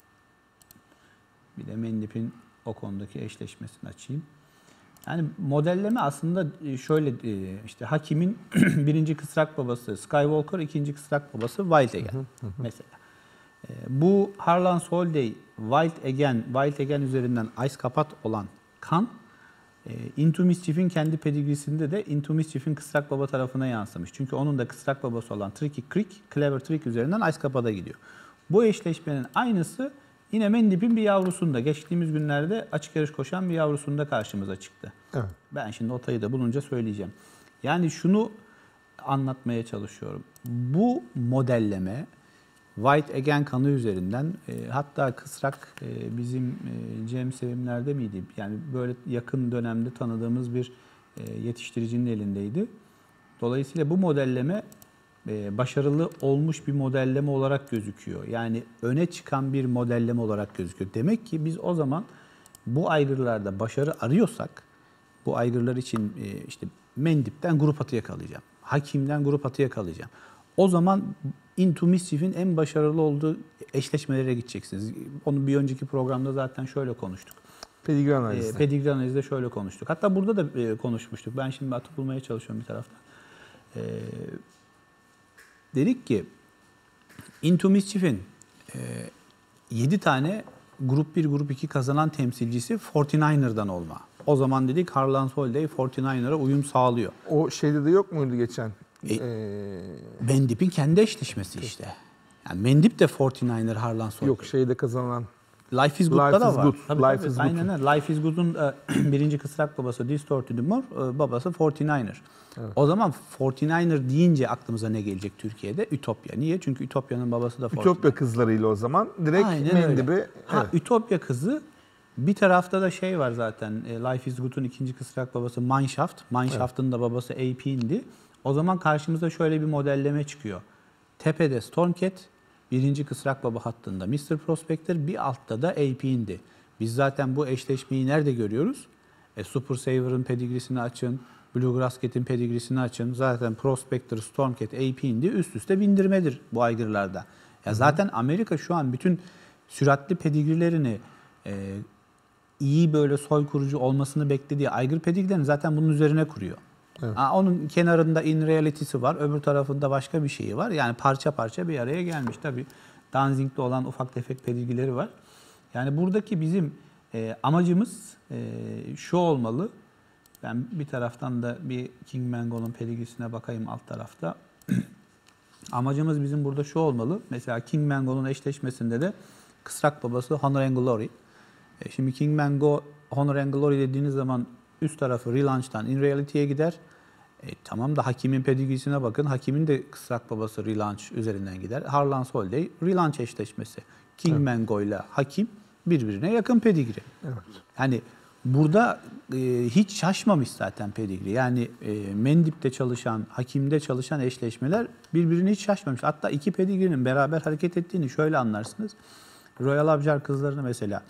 Bir de Mendip'in o konudaki eşleşmesini açayım. Yani modelleme aslında şöyle işte Hakim'in birinci kısrak babası Skywalker, ikinci kısrak babası Wild Again mesela. Bu Harlan's Holiday, Wild Again, Wild Again üzerinden Ice Kapat olan kan Into Mischief'in kendi pedigrisinde de Into Mischief'in kısrak baba tarafına yansımış. Çünkü onun da kısrak babası olan Tricky Creek, Clever Trick üzerinden Ice Kapat'a gidiyor. Bu eşleşmenin aynısı yine Mendip'in bir yavrusunda, geçtiğimiz günlerde açık yarış koşan bir yavrusunda karşımıza çıktı. Evet. Ben şimdi otayı da bulunca söyleyeceğim. Yani şunu anlatmaya çalışıyorum. Bu modelleme White Again kanı üzerinden e, hatta kısrak e, bizim e, Cem Sevimler'de miydi? Yani böyle yakın dönemde tanıdığımız bir e, yetiştiricinin elindeydi. Dolayısıyla bu modelleme e, başarılı olmuş bir modelleme olarak gözüküyor. Yani öne çıkan bir modelleme olarak gözüküyor. Demek ki biz o zaman bu aygırlarda başarı arıyorsak, bu aygırlar için e, işte Mendip'ten grup atı yakalayacağım, Hakim'den grup atı yakalayacağım. O zaman Into Mischief'in en başarılı olduğu eşleşmelere gideceksiniz. Onu bir önceki programda zaten şöyle konuştuk. Pedigri analizde. E, pedigri analizde şöyle konuştuk. Hatta burada da e, konuşmuştuk. Ben şimdi atı bulmaya çalışıyorum bir taraftan. E, dedik ki Into Mischief'in e, yedi tane grup bir, grup iki kazanan temsilcisi kırk dokuzer'dan olma. O zaman dedik Harlan's Holiday kırk dokuzer'a uyum sağlıyor. O şeyde de yok muydu geçen? E, ee... Mendip'in kendi eşleşmesi işte. Yani Mendip de kırk dokuzer Harlan's Holiday. Yok şeyde kazanan. Life is Good'da da var. Good. Tabii, Life tabii. is Aynen Good. öyle. Life is Good'un e, birinci kısrak babası Distorted Humor, e, babası kırk dokuzer. Evet. O zaman kırk dokuzer deyince aklımıza ne gelecek Türkiye'de? Ütopya. Niye? Çünkü Ütopya'nın babası da kırk dokuzer. Ütopya kızlarıyla o zaman direkt Mendip'i. Ha, evet. Ütopya kızı. Bir tarafta da şey var zaten. E, Life is Good'un ikinci kısrak babası Mineshaft. Mineshaft'ın evet. da babası A P'indi. O zaman karşımıza şöyle bir modelleme çıkıyor. Tepede Stormcat, birinci kısrak baba hattında mister Prospector, bir altta da A P indi. Biz zaten bu eşleşmeyi nerede görüyoruz? E, Super Saver'ın pedigrisini açın, Bluegrass Cat'in pedigrisini açın. Zaten Prospector, Stormcat, A P indi. Üst üste bindirmedir bu aygırlarda. Ya zaten Amerika şu an bütün süratli pedigrilerini e, iyi böyle soy kurucu olmasını beklediği aygır pedigrilerini zaten bunun üzerine kuruyor. Evet. Aa, onun kenarında in reality'si var, öbür tarafında başka bir şeyi var. Yani parça parça bir araya gelmiş. Tabii Danzig'de olan ufak tefek pedigrileri var. Yani buradaki bizim e, amacımız e, şu olmalı. Ben bir taraftan da bir King Mango'nun pedigrisine bakayım alt tarafta. Amacımız bizim burada şu olmalı. Mesela King Mango'nun eşleşmesinde de kısrak babası Honor and Glory. E şimdi King Mango, Honor and Glory dediğiniz zaman üst tarafı Relaunch'tan In Reality'ye gider. E, tamam da Hakim'in pedigrisine bakın. Hakim'in de kısrak babası Relaunch üzerinden gider. Harlan Solday Relaunch eşleşmesi. King evet. Mango ile Hakim birbirine yakın pedigri. Evet. Yani burada e, hiç şaşmamış zaten pedigri. Yani e, Mendip'te çalışan, Hakim'de çalışan eşleşmeler birbirine hiç şaşmamış. Hatta iki pedigrinin beraber hareket ettiğini şöyle anlarsınız. Royal Abjar kızlarını mesela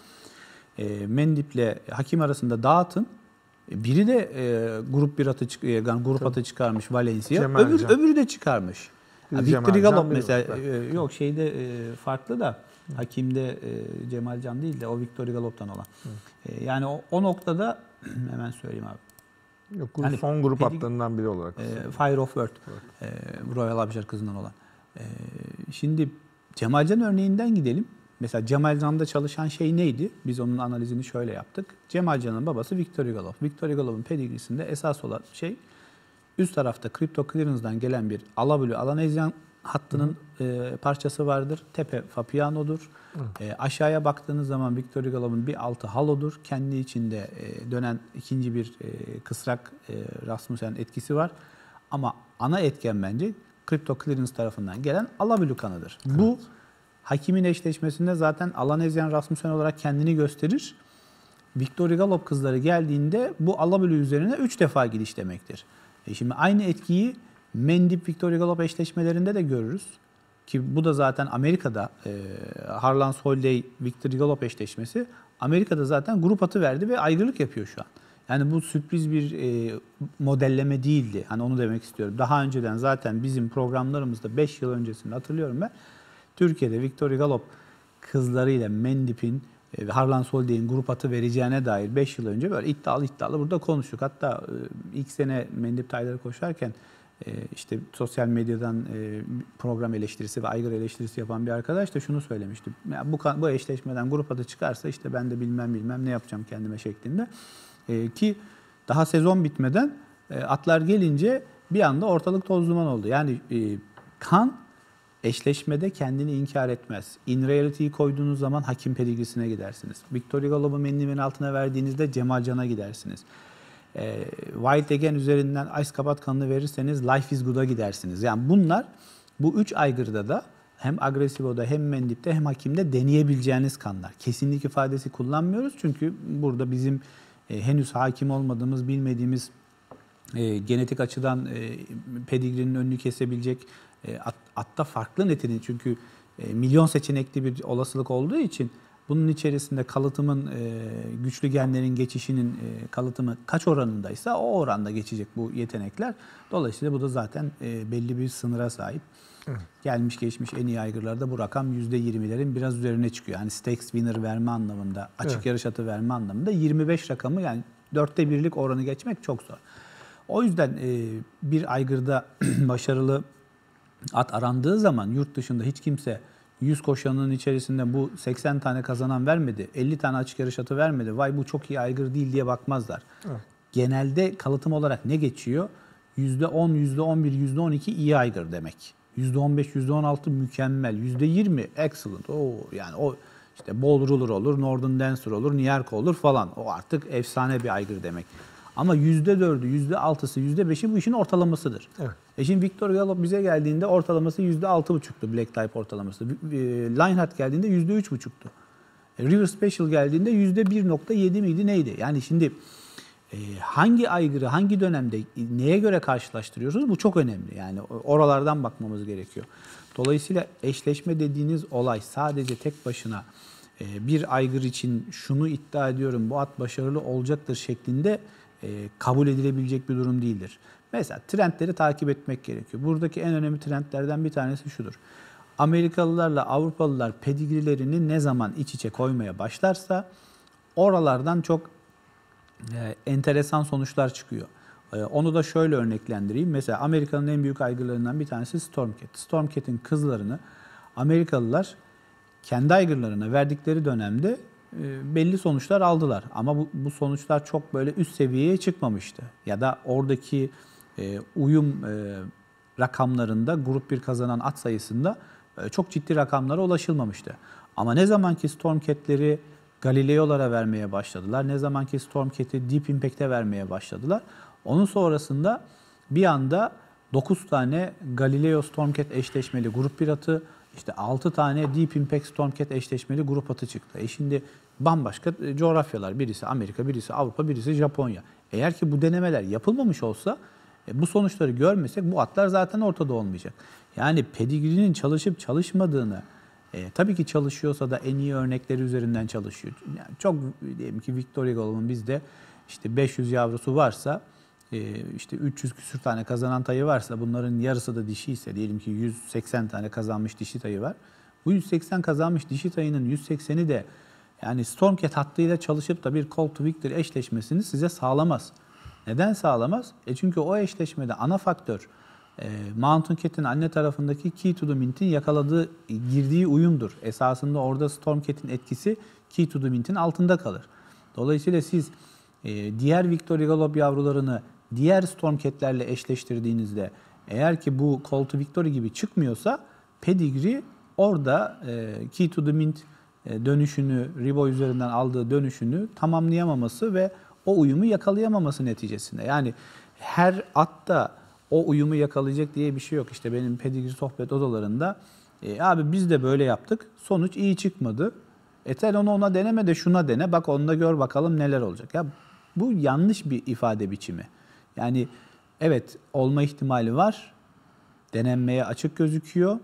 e, Mendip'le Hakim arasında dağıtın. Biri de e, grup bir atı çık- yani grup atı çıkarmış Valencia. Öbür, öbürü de çıkarmış. Victory Galop mesela e, yok şeyde e, farklı da Hakim'de e, Cemalcan değil de o Victory Galop'tan olan. E, yani o, o noktada hemen söyleyeyim abi. Yok, grup, yani, son grup pedi- atlarından biri olarak. E, Fire of Worth. E, Royal Abjar kızından olan. E, şimdi Cemalcan örneğinden gidelim. Mesela Cemalcan'da çalışan şey neydi? Biz onun analizini şöyle yaptık. Cemalcan'ın babası Victory Galop. Victory Galop'un pedigrisinde esas olan şey üst tarafta Crypto Clearance'dan gelen bir Alabulu Alanezyan hattının e, parçası vardır. Tepe Fapiano'dur. E, aşağıya baktığınız zaman Victory Galop'un bir altı Halo'dur. Kendi içinde e, dönen ikinci bir e, kısrak e, Rasmussen etkisi var. Ama ana etken bence Crypto Clearance tarafından gelen Alabulu kanıdır. Evet. Bu Hakim'in eşleşmesinde zaten Alanezyan Rasmussen olarak kendini gösterir. Victory Galop kızları geldiğinde bu Alabulu üzerine üç defa gidiş demektir. E şimdi aynı etkiyi Mendip Victory Galop eşleşmelerinde de görürüz. Ki bu da zaten Amerika'da e, Harlan Solday Victory Galop eşleşmesi Amerika'da zaten grup atı verdi ve aygırlık yapıyor şu an. Yani bu sürpriz bir e, modelleme değildi. Hani onu demek istiyorum. Daha önceden zaten bizim programlarımızda beş yıl öncesinde hatırlıyorum ben. Türkiye'de Victory Galop kızlarıyla Mendip'in ve Harlan Solday'in grup atı vereceğine dair beş yıl önce böyle iddialı iddialı burada konuştuk. Hatta ilk sene Mendip tayları koşarken işte sosyal medyadan program eleştirisi ve aygır eleştirisi yapan bir arkadaş da şunu söylemişti. Ya bu, bu eşleşmeden grup atı çıkarsa işte ben de bilmem bilmem ne yapacağım kendime şeklinde. Ki daha sezon bitmeden atlar gelince bir anda ortalık toz duman oldu. Yani kan eşleşmede kendini inkar etmez. In Reality'yi koyduğunuz zaman Hakim pedigrisine gidersiniz. Victory Galop'u Mendip'in altına verdiğinizde Cemalcan'a gidersiniz. E, Wild Again üzerinden Ice Kapat kanını verirseniz Life is Good'a gidersiniz. Yani bunlar bu üç aygırda da hem Agresivo'da hem Mendip'te hem Hakim'de deneyebileceğiniz kanlar. Kesinlik ifadesi kullanmıyoruz çünkü burada bizim e, henüz hakim olmadığımız, bilmediğimiz e, genetik açıdan e, pedigrinin önünü kesebilecek e, at, atta farklı netenin çünkü e, milyon seçenekli bir olasılık olduğu için bunun içerisinde kalıtımın, e, güçlü genlerin geçişinin e, kalıtımı kaç oranındaysa o oranda geçecek bu yetenekler. Dolayısıyla bu da zaten e, belli bir sınıra sahip. Evet. Gelmiş geçmiş en iyi aygırlarda bu rakam yüzde yirmilerin biraz üzerine çıkıyor. Yani stakes winner verme anlamında, açık evet. yarış atı verme anlamında yirmi beş rakamı yani dörtte birlik oranı geçmek çok zor. O yüzden e, bir aygırda başarılı at arandığı zaman yurt dışında hiç kimse yüz koşanın içerisinde bu seksen tane kazanan vermedi, elli tane açık yarış atı vermedi, vay bu çok iyi aygır değil diye bakmazlar. Evet. Genelde kalıtım olarak ne geçiyor? yüzde on, yüzde on bir, yüzde on iki iyi aygır demek. yüzde on beş, yüzde on altı mükemmel, yüzde yirmi excellent. Oo, yani o işte Ball Ruler olur, Northern Dancer olur, New York olur falan. O artık efsane bir aygır demek. Ama yüzde dördü, yüzde altısı, yüzde beşi bu işin ortalamasıdır. Evet. E şimdi Victory Galop bize geldiğinde ortalaması yüzde altı buçuktu Black Type ortalaması. Lionheart geldiğinde yüzde üç buçuktu. River Special geldiğinde yüzde bir nokta yedi miydi neydi? Yani şimdi e, hangi aygırı, hangi dönemde, neye göre karşılaştırıyorsunuz? Bu çok önemli. Yani oralardan bakmamız gerekiyor. Dolayısıyla eşleşme dediğiniz olay sadece tek başına e, bir aygır için şunu iddia ediyorum, bu at başarılı olacaktır şeklinde e, kabul edilebilecek bir durum değildir. Mesela trendleri takip etmek gerekiyor. Buradaki en önemli trendlerden bir tanesi şudur. Amerikalılarla Avrupalılar pedigrilerini ne zaman iç içe koymaya başlarsa oralardan çok e, enteresan sonuçlar çıkıyor. E, onu da şöyle örneklendireyim. Mesela Amerika'nın en büyük aygırlarından bir tanesi Stormcat. Stormcat'in kızlarını Amerikalılar kendi aygırlarına verdikleri dönemde e, belli sonuçlar aldılar. Ama bu, bu sonuçlar çok böyle üst seviyeye çıkmamıştı. Ya da oradaki e, uyum e, rakamlarında grup bir kazanan at sayısında çok ciddi rakamlara ulaşılmamıştı. Ama ne zamanki Stormcat'leri Galileo'lara vermeye başladılar, ne zamanki Stormcat'i Deep Impact'e vermeye başladılar, onun sonrasında bir anda dokuz tane Galileo Stormcat eşleşmeli grup bir atı, işte altı tane Deep Impact Stormcat eşleşmeli grup atı çıktı. E şimdi bambaşka coğrafyalar, birisi Amerika, birisi Avrupa, birisi Japonya. Eğer ki bu denemeler yapılmamış olsa, e, bu sonuçları görmesek bu atlar zaten ortada olmayacak. Yani pedigree'nin çalışıp çalışmadığını, e, tabii ki çalışıyorsa da en iyi örnekleri üzerinden çalışıyor. Yani çok diyelim ki Victoria Golov'un bizde işte beş yüz yavrusu varsa, işte üç yüz küsür tane kazanan tayı varsa, bunların yarısı da dişi ise, diyelim ki yüz seksen tane kazanmış dişi tayı var. Bu yüz seksen kazanmış dişi tayının yüz sekseni de yani Stormcat hattıyla çalışıp da bir Call to Victory eşleşmesini size sağlamaz. Neden sağlamaz? E çünkü o eşleşmede ana faktör e, Mountain Cat'in anne tarafındaki Key to the Mint'in yakaladığı, girdiği uyumdur. Esasında orada Stormcat'in etkisi Key to the Mint'in altında kalır. Dolayısıyla siz e, diğer Victoria Golub yavrularını diğer Stormcat'lerle eşleştirdiğinizde, eğer ki bu Call to Victory gibi çıkmıyorsa, pedigree orada e, Key to the Mint e, dönüşünü, Ribo üzerinden aldığı dönüşünü tamamlayamaması ve o uyumu yakalayamaması neticesinde. Yani her atta o uyumu yakalayacak diye bir şey yok. İşte benim pedigree sohbet odalarında e, abi biz de böyle yaptık, sonuç iyi çıkmadı. Etel onu ona deneme de şuna dene, bak onda gör bakalım neler olacak. Ya bu yanlış bir ifade biçimi. Yani evet, olma ihtimali var, denenmeye açık gözüküyor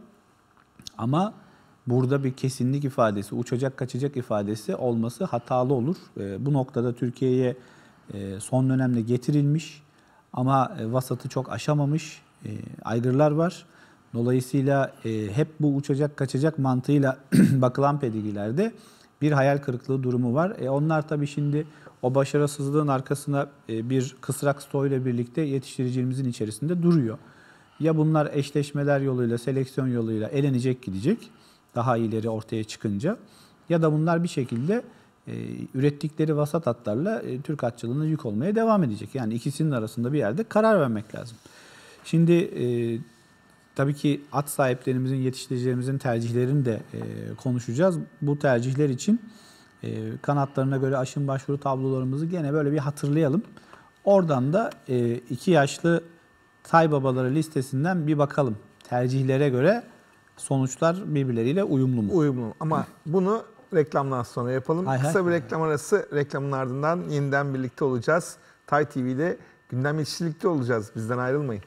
ama burada bir kesinlik ifadesi, uçacak kaçacak ifadesi olması hatalı olur. E, bu noktada Türkiye'ye e, son dönemde getirilmiş ama e, vasatı çok aşamamış e, aygırlar var. Dolayısıyla e, hep bu uçacak kaçacak mantığıyla bakılan pedigrilerde bir hayal kırıklığı durumu var. E, onlar tabii şimdi o başarısızlığın arkasına e, bir kısrak stoğuyla birlikte yetiştiricimizin içerisinde duruyor. Ya bunlar eşleşmeler yoluyla, seleksiyon yoluyla elenecek gidecek daha iyileri ortaya çıkınca, ya da bunlar bir şekilde e, ürettikleri vasat atlarla e, Türk atçılığına yük olmaya devam edecek. Yani ikisinin arasında bir yerde karar vermek lazım. Şimdi e, tabii ki at sahiplerimizin, yetiştiricilerimizin tercihlerini de e, konuşacağız. Bu tercihler için e, kanatlarına göre aşım başvuru tablolarımızı gene böyle bir hatırlayalım. Oradan da e, iki yaşlı tay babaları listesinden bir bakalım. Tercihlere göre sonuçlar birbirleriyle uyumlu mu? Uyumlu. Ama bunu reklamdan sonra yapalım. Hay hay. Kısa bir reklam arası, reklamın ardından yeniden birlikte olacağız. Tay T V'de gündem yetiştiricilikte olacağız. Bizden ayrılmayın.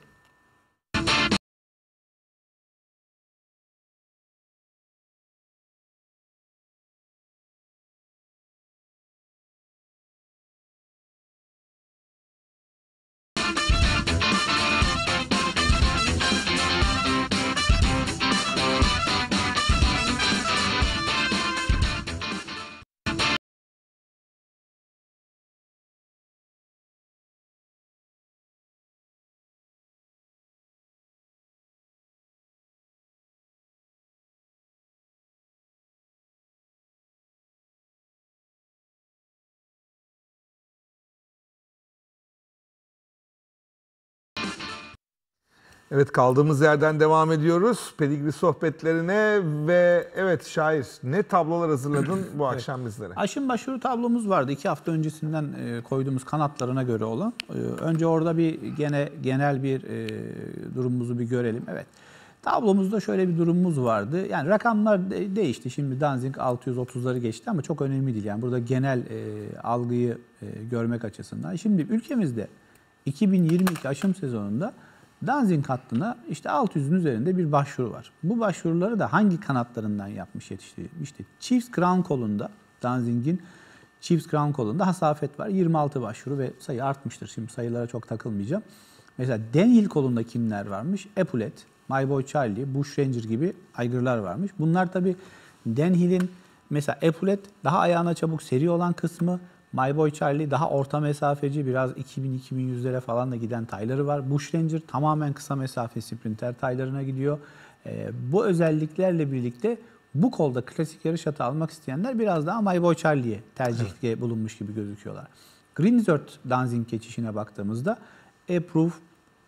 Evet, kaldığımız yerden devam ediyoruz pedigri sohbetlerine ve evet Şair, ne tablolar hazırladın bu akşam bizlere? Aşım başvuru tablomuz vardı. İki hafta öncesinden koyduğumuz kanatlarına göre olan. Önce orada bir gene genel bir durumumuzu bir görelim. Evet. Tablomuzda şöyle bir durumumuz vardı. Yani rakamlar değişti. Şimdi Danzig altı yüz otuzları geçti ama çok önemli değil. Yani burada genel algıyı görmek açısından. Şimdi ülkemizde iki bin yirmi iki aşım sezonunda Danzig hattına işte altı yüzün üzerinde bir başvuru var. Bu başvuruları da hangi kanatlarından yapmış yetiştirilmiş? İşte Chiefs Crown kolunda, Danzig'in Chiefs Crown kolunda hasafet var. yirmi altı başvuru ve sayı artmıştır. Şimdi sayılara çok takılmayacağım. Mesela Denhill kolunda kimler varmış? Epaulet, My Boy Charlie, Bush Ranger gibi aygırlar varmış. Bunlar tabii Denhill'in mesela Epaulet daha ayağına çabuk seri olan kısmı, My Boy Charlie daha orta mesafeci, biraz iki bin iki bin yüzlere falan da giden tayları var. Bush Ranger tamamen kısa mesafe sprinter taylarına gidiyor. Ee, bu özelliklerle birlikte bu kolda klasik yarış atı almak isteyenler biraz daha My Boy Charlie'ye tercihte evet. bulunmuş gibi gözüküyorlar. Green Desert Danzig geçişine baktığımızda Approve,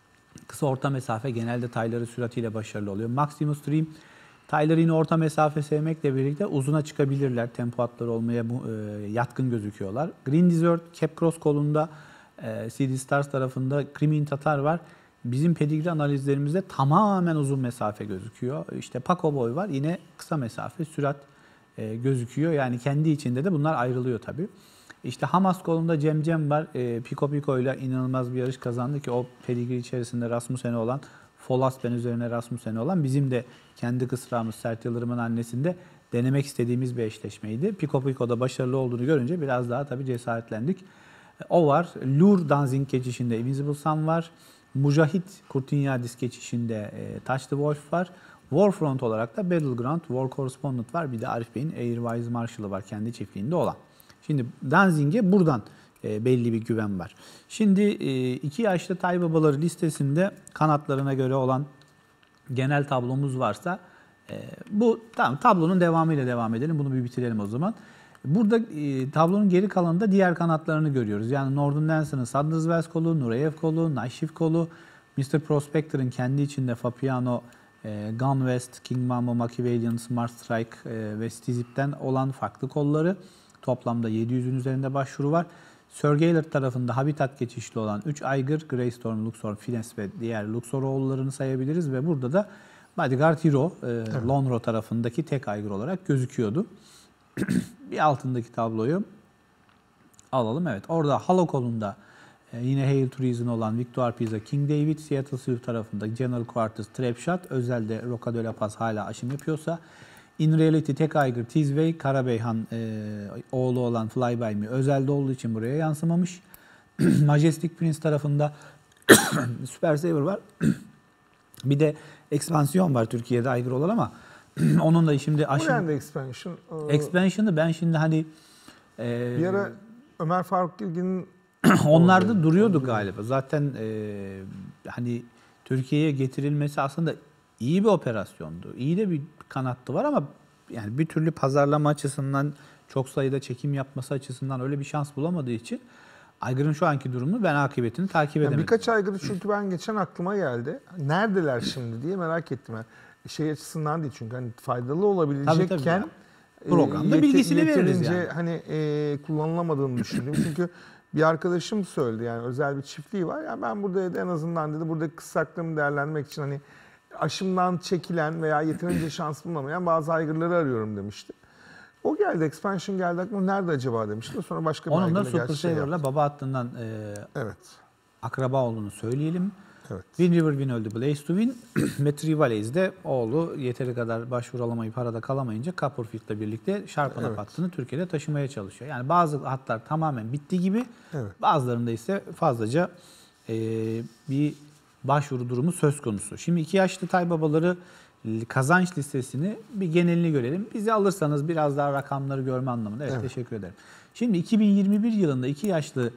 Kısa orta mesafe genelde tayları süratiyle başarılı oluyor. Maximus Dream tayları yine orta mesafe sevmekle birlikte uzuna çıkabilirler. Tempo atları olmaya bu, e, yatkın gözüküyorlar. Green Desert, Cap Cross kolunda e, C D Stars tarafında Crimin Tatar var. Bizim pedigrí analizlerimizde tamamen uzun mesafe gözüküyor. İşte Paco Boy var. Yine kısa mesafe, sürat e, gözüküyor. Yani kendi içinde de bunlar ayrılıyor tabii. İşte Hamas kolunda Cem Cem var. E, Pico Pico ile inanılmaz bir yarış kazandı ki o pedigrí içerisinde Rasmussen'e olan, Folaspen üzerine Rasmussen'e olan bizim de kendi kısrağımız Sert Yıldırım'ın annesinde denemek istediğimiz bir eşleşmeydi. Pico Pico'da başarılı olduğunu görünce biraz daha tabii cesaretlendik. O var. Lure Dancing geçişinde Invisible Sun var. Mujahit Kurtinyadis geçişinde e, Touch the Wolf var. Warfront olarak da Battleground, War Correspondent var. Bir de Arif Bey'in Airwise Marshall'ı var kendi çiftliğinde olan. Şimdi Danzing'e buradan e, belli bir güven var. Şimdi e, iki yaşlı tay babaları listesinde kanatlarına göre olan genel tablomuz varsa e, bu tamam tablonun devamıyla devam edelim. Bunu bir bitirelim o zaman. Burada e, tablonun geri kalanında diğer kanatlarını görüyoruz. Yani Northern Dancer'ın Sadlerswells kolu, Nureyev kolu, Naishif kolu, mister Prospector'ın kendi içinde Fapiano, e, Gun West, King Mambo, Machiavellian, Smart Strike e, ve Stizip'ten olan farklı kolları. Toplamda yedi yüzün üzerinde başvuru var. Sir Gaillard tarafında Habitat geçişli olan üç aygır, Greystorm, Luxor, Finesse ve diğer Luxor oğullarını sayabiliriz. Ve burada da Bodyguard Hero, e, evet. Lonhro tarafındaki tek aygır olarak gözüküyordu. Bir altındaki tabloyu alalım. Evet, orada Halo kolunda e, yine Hail to Reason olan Victor Pisa, King David, Seattle Swift tarafında General Quarters, Trapshot, özelde Roca de la Paz hala aşım yapıyorsa, In Reality tek aygır Tizway, Karabeyhan e, oğlu olan Fly By Me özelde olduğu için buraya yansımamış. Majestic Prince tarafında Super Saver var. Bir de Expansion var Türkiye'de aygır olan ama onun da şimdi aşım... Bu yani Expansion. Expansion'ı ben şimdi hani... E, bir ara Ömer Faruk Gilgin'in... Onlarda duruyordu galiba. Zaten e, hani Türkiye'ye getirilmesi aslında iyi bir operasyondu. İyi de bir kanattı var ama yani bir türlü pazarlama açısından, çok sayıda çekim yapması açısından öyle bir şans bulamadığı için aygırın şu anki durumunu ben akıbetini takip edemedim. Yani birkaç aygırı çünkü ben geçen aklıma geldi. Neredeler şimdi diye merak ettim. Yani şey açısından değil çünkü hani faydalı olabilecekken programda bilgisini veririz yani. Hani e, kullanılamadığını düşündüm. Çünkü bir arkadaşım söyledi yani özel bir çiftliği var. Yani ben burada en azından dedi buradaki kıssaklığımı değerlendirmek için hani aşımdan çekilen veya yeterince şans bulamayan bazı aygırları arıyorum demişti. O geldi, Expansion geldi aklıma. Nerede acaba demişti. Sonra başka bir onun da aygırla Super Saver'la baba hattından e, evet. akraba olduğunu söyleyelim. Evet. Win River Win öldü, Blaze to Win. ve Trivales de oğlu yeteri kadar başvuru alamayıp parada kalamayınca Copperfield'la birlikte Sharpen'a evet. hattını Türkiye'de taşımaya çalışıyor. Yani bazı hatlar tamamen bitti gibi, evet. bazılarında ise fazlaca e, bir başvuru durumu söz konusu. Şimdi iki yaşlı tay babaları kazanç listesini bir genelini görelim. Bizi alırsanız biraz daha rakamları görme anlamında. Evet, evet. Teşekkür ederim. Şimdi iki bin yirmi bir yılında iki yaşlı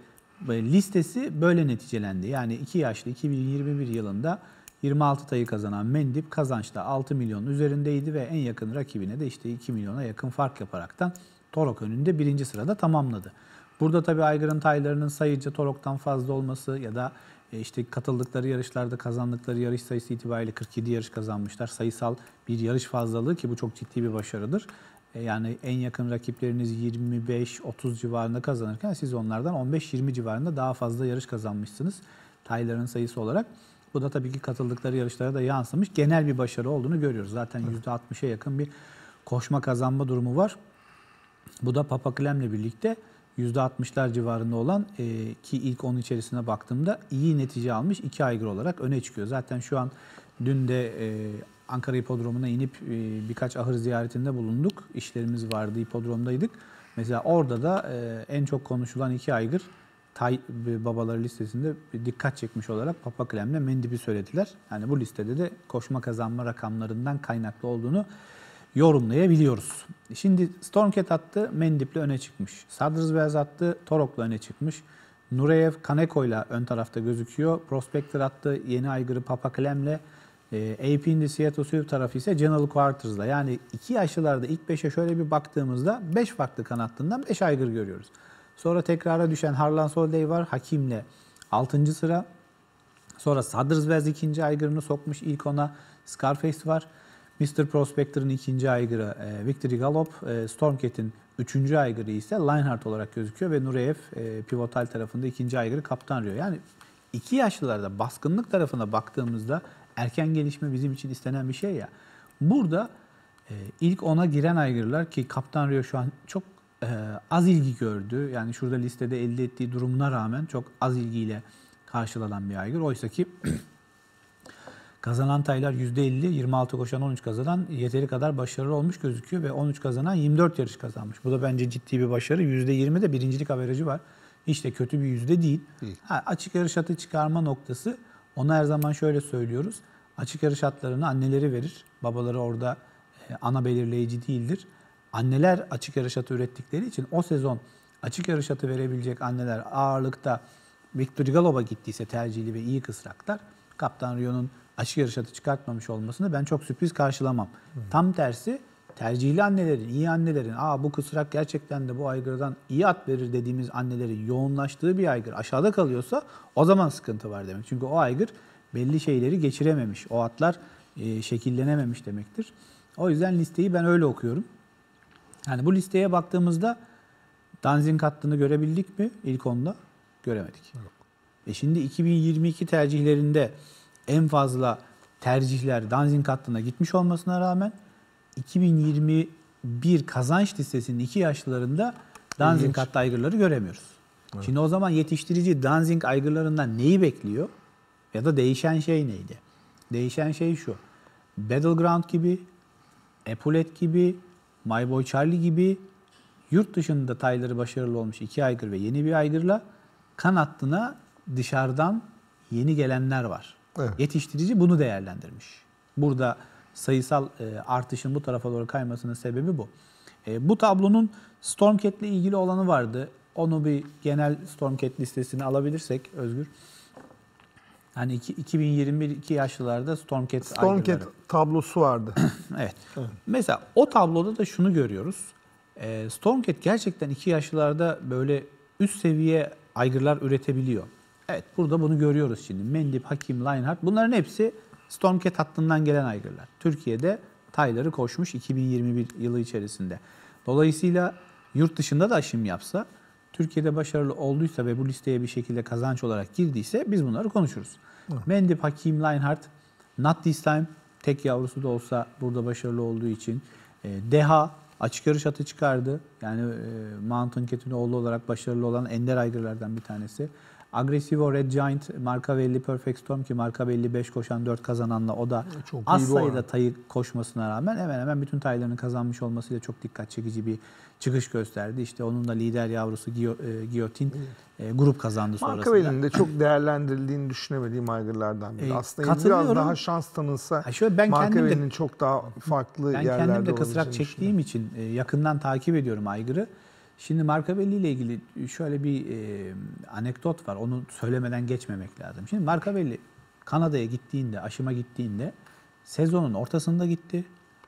listesi böyle neticelendi. Yani iki yaşlı iki bin yirmi bir yılında yirmi altı tayı kazanan Mendip kazançta altı milyon üzerindeydi ve en yakın rakibine de işte iki milyona yakın fark yaparaktan Torok önünde birinci sırada tamamladı. Burada tabii aygırın taylarının sayıca Torok'tan fazla olması ya da işte katıldıkları yarışlarda kazandıkları yarış sayısı itibariyle kırk yedi yarış kazanmışlar. Sayısal bir yarış fazlalığı ki bu çok ciddi bir başarıdır. Yani en yakın rakipleriniz yirmi beş otuz civarında kazanırken siz onlardan on beş yirmi civarında daha fazla yarış kazanmışsınız tayların sayısı olarak. Bu da tabii ki katıldıkları yarışlara da yansımış. Genel bir başarı olduğunu görüyoruz. Zaten yüzde altmışa yakın bir koşma kazanma durumu var. Bu da Papa Clem'le birlikte yüzde altmışlar civarında olan e, ki ilk on içerisine baktığımda iyi netice almış iki aygır olarak öne çıkıyor. Zaten şu an dün de e, Ankara Hipodromu'na inip e, birkaç ahır ziyaretinde bulunduk. İşlerimiz vardı, hipodromdaydık. Mesela orada da e, en çok konuşulan iki aygır tay babaları listesinde dikkat çekmiş olarak Papa Clem'le Mendip'i söylediler. Yani bu listede de koşma kazanma rakamlarından kaynaklı olduğunu yorumlayabiliyoruz. Şimdi Stormcat attı, Mendip'le öne çıkmış. Sadlerswells attı, Torok'la öne çıkmış. Nureyev Kaneko'yla ön tarafta gözüküyor. Prospector attı, yeni aygırı Papa Clem'le. E, A P'nin de Seattle Swift tarafı ise General Quarters'la. Yani iki yaşlılarda ilk beşe şöyle bir baktığımızda beş farklı kanatlından beş aygır görüyoruz. Sonra tekrara düşen Harlan Solday var. Hakim'le altıncı sıra. Sonra Sadrzvez ikinci aygırını sokmuş ilk ona. Scarface var. mister Prospector'ın ikinci aygırı e, Victory Gallop. E, Stormcat'in üçüncü aygırı ise Lionheart olarak gözüküyor ve Nureyev e, pivotal tarafında ikinci aygırı Kaptan Rio. Yani iki yaşlılarda baskınlık tarafına baktığımızda erken gelişme bizim için istenen bir şey ya. Burada e, ilk ona giren aygırlar ki Kaptan Rio şu an çok e, az ilgi gördü. Yani şurada listede elde ettiği durumuna rağmen çok az ilgiyle karşılanan bir aygır. Oysa ki kazanan taylar yüzde elli, yirmi altı koşan on üç kazanan yeteri kadar başarılı olmuş gözüküyor ve on üç kazanan yirmi dört yarış kazanmış. Bu da bence ciddi bir başarı. yüzde yirmi de birincilik averajı var. Hiç de kötü bir yüzde değil. değil. Ha, açık yarış atı çıkarma noktası, onu her zaman şöyle söylüyoruz. Açık yarış atlarını anneleri verir. Babaları orada e, ana belirleyici değildir. Anneler açık yarış atı ürettikleri için o sezon açık yarış atı verebilecek anneler ağırlıkta Victory Galop'a gittiyse tercihli ve iyi kısraklar, Kaptan Rio'nun açık yarış atı çıkartmamış olmasını ben çok sürpriz karşılamam. Hı. Tam tersi tercihli annelerin, iyi annelerin, aa bu kısrak gerçekten de bu aygırdan iyi at verir dediğimiz annelerin yoğunlaştığı bir aygır aşağıda kalıyorsa o zaman sıkıntı var demek. Çünkü o aygır belli şeyleri geçirememiş. O atlar e, şekillenememiş demektir. O yüzden listeyi ben öyle okuyorum. Yani bu listeye baktığımızda Danzing hattını görebildik mi? İlk onda göremedik. Yok. E şimdi iki bin yirmi iki tercihlerinde en fazla tercihler Danzing hattına gitmiş olmasına rağmen iki bin yirmi bir kazanç listesinin iki yaşlılarında Danzing hattı aygırları göremiyoruz. Evet. Şimdi o zaman yetiştirici Danzing aygırlarından neyi bekliyor? Ya da değişen şey neydi? Değişen şey şu. Battleground gibi, Epaulet gibi, My Boy Charlie gibi yurt dışında tayları başarılı olmuş iki aygır ve yeni bir aygırla kan hattına dışarıdan yeni gelenler var. Evet. Yetiştirici bunu değerlendirmiş. Burada sayısal e, artışın bu tarafa doğru kaymasının sebebi bu. E, bu tablonun Stormcat'le ilgili olanı vardı. Onu bir genel Stormcat listesini alabilirsek Özgür. Hani iki bin yirmi bir iki yaşlılarda Stormcat Stormcat aygırları tablosu vardı. Evet. Evet. Mesela o tabloda da şunu görüyoruz. E, Stormcat gerçekten iki yaşlılarda böyle üst seviye aygırlar üretebiliyor. Evet, burada bunu görüyoruz şimdi. Mendip, Hakim, Lionheart, bunların hepsi Stormcat hattından gelen aygırlar. Türkiye'de tayları koşmuş iki bin yirmi bir yılı içerisinde. Dolayısıyla yurt dışında da aşım yapsa, Türkiye'de başarılı olduysa ve bu listeye bir şekilde kazanç olarak girdiyse biz bunları konuşuruz. Evet. Mendip, Hakim, Lionheart, Not This Time, tek yavrusu da olsa burada başarılı olduğu için. E, Deha, açık yarış atı çıkardı. Yani e, Mountain Cat'in oğlu olarak başarılı olan ender aygırlardan bir tanesi. Aggressivo, Red Giant, Marcavelli, Perfect Storm ki Marcavelli beş koşan dört kazananla o da çok az sayıda tayı koşmasına rağmen hemen hemen bütün taylarını kazanmış olmasıyla çok dikkat çekici bir çıkış gösterdi. İşte onun da lider yavrusu Guillotine e, grup kazandı sonrasında. Marcavelli'nin de çok değerlendirildiğini düşünemediğim aygırlardan biri. E, Aslında biraz daha şans tanınsa Marcavelli'nin çok daha farklı ben yerlerde kendim de kısrak çektiğim için e, yakından takip ediyorum aygırı. Şimdi Marcavelli ile ilgili şöyle bir e, anekdot var. Onu söylemeden geçmemek lazım. Şimdi Marcavelli Kanada'ya gittiğinde, aşıma gittiğinde sezonun ortasında gitti.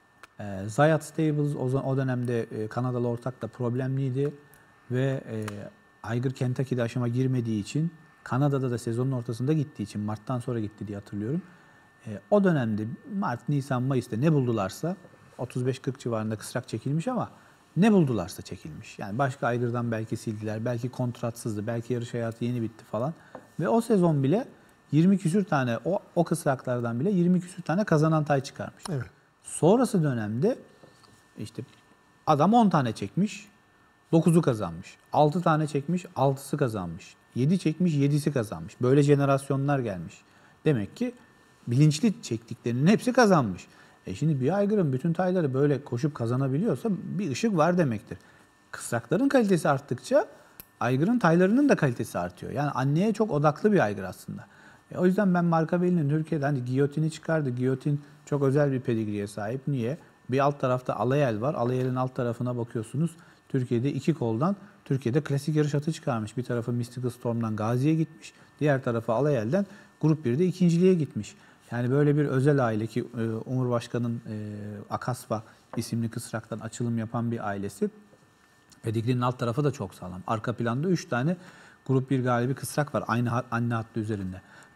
E, Zayat Stables o, o dönemde e, Kanadalı ortak da problemliydi. Ve e, aygır Kentucky'de aşıma girmediği için, Kanada'da da sezonun ortasında gittiği için, Mart'tan sonra gitti diye hatırlıyorum. E, o dönemde Mart, Nisan, Mayıs'ta ne buldularsa otuz beş kırk civarında kısrak çekilmiş ama ne buldularsa çekilmiş. Yani başka aygırdan belki sildiler, belki kontratsızdı, belki yarış hayatı yeni bitti falan. Ve o sezon bile yirmi küsür tane, o, o kısraklardan bile yirmi küsür tane kazanan tay çıkarmış. Evet. Sonrası dönemde işte adam on tane çekmiş, dokuzu kazanmış. altı tane çekmiş, altısı kazanmış. yedi çekmiş, yedisi kazanmış. Böyle jenerasyonlar gelmiş. Demek ki bilinçli çektiklerinin hepsi kazanmış. E şimdi bir aygırın bütün tayları böyle koşup kazanabiliyorsa bir ışık var demektir. Kısrakların kalitesi arttıkça aygırın taylarının da kalitesi artıyor. Yani anneye çok odaklı bir aygır aslında. E o yüzden ben Marcavelli'nin Türkiye'den hani Guillotine'i çıkardı. Guillotine çok özel bir pedigriye sahip. Niye? Bir alt tarafta Alayel var. Alayel'in alt tarafına bakıyorsunuz. Türkiye'de iki koldan Türkiye'de klasik yarış atı çıkarmış. Bir tarafı Mystical Storm'dan Gazi'ye gitmiş. Diğer tarafı Alayel'den Grup birde ikinciliğe gitmiş. Yani böyle bir özel aile ki Umur Başkan'ın Akasva isimli kısraktan açılım yapan bir ailesi. Pedigrinin alt tarafı da çok sağlam. Arka planda üç tane Grup bir galibi kısrak var aynı anne hattı üzerinde.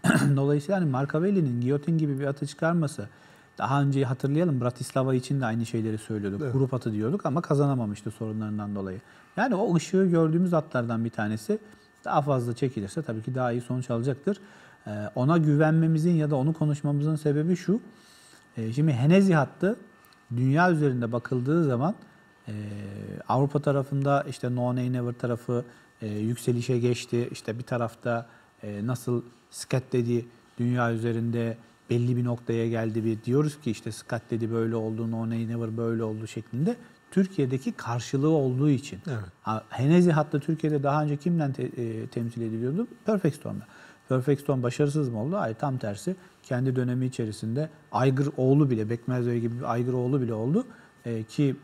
Dolayısıyla hani Markavelli'nin giyotin gibi bir atı çıkarması, daha önce hatırlayalım Bratislava için de aynı şeyleri söylüyorduk. Evet. Grup atı diyorduk ama kazanamamıştı sorunlarından dolayı. Yani o ışığı gördüğümüz atlardan bir tanesi. Daha fazla çekilirse tabii ki daha iyi sonuç alacaktır. Ee, ona güvenmemizin ya da onu konuşmamızın sebebi şu. Ee, şimdi Henezi hattı dünya üzerinde bakıldığı zaman e, Avrupa tarafında işte No Nay Never tarafı e, yükselişe geçti. İşte bir tarafta e, nasıl Scat dedi dünya üzerinde belli bir noktaya geldi. Bir diyoruz ki işte Scat dedi böyle oldu, No Nay Never böyle oldu şeklinde. Türkiye'deki karşılığı olduğu için. Evet. Henezi hattı Türkiye'de daha önce kimden te, e, temsil ediliyordu? Perfect Storm'da. Perfect Storm başarısız mı oldu? Hayır, tam tersi. Kendi dönemi içerisinde Aygır oğlu bile, Bekmez gibi bir Aygır oğlu bile oldu. E, ki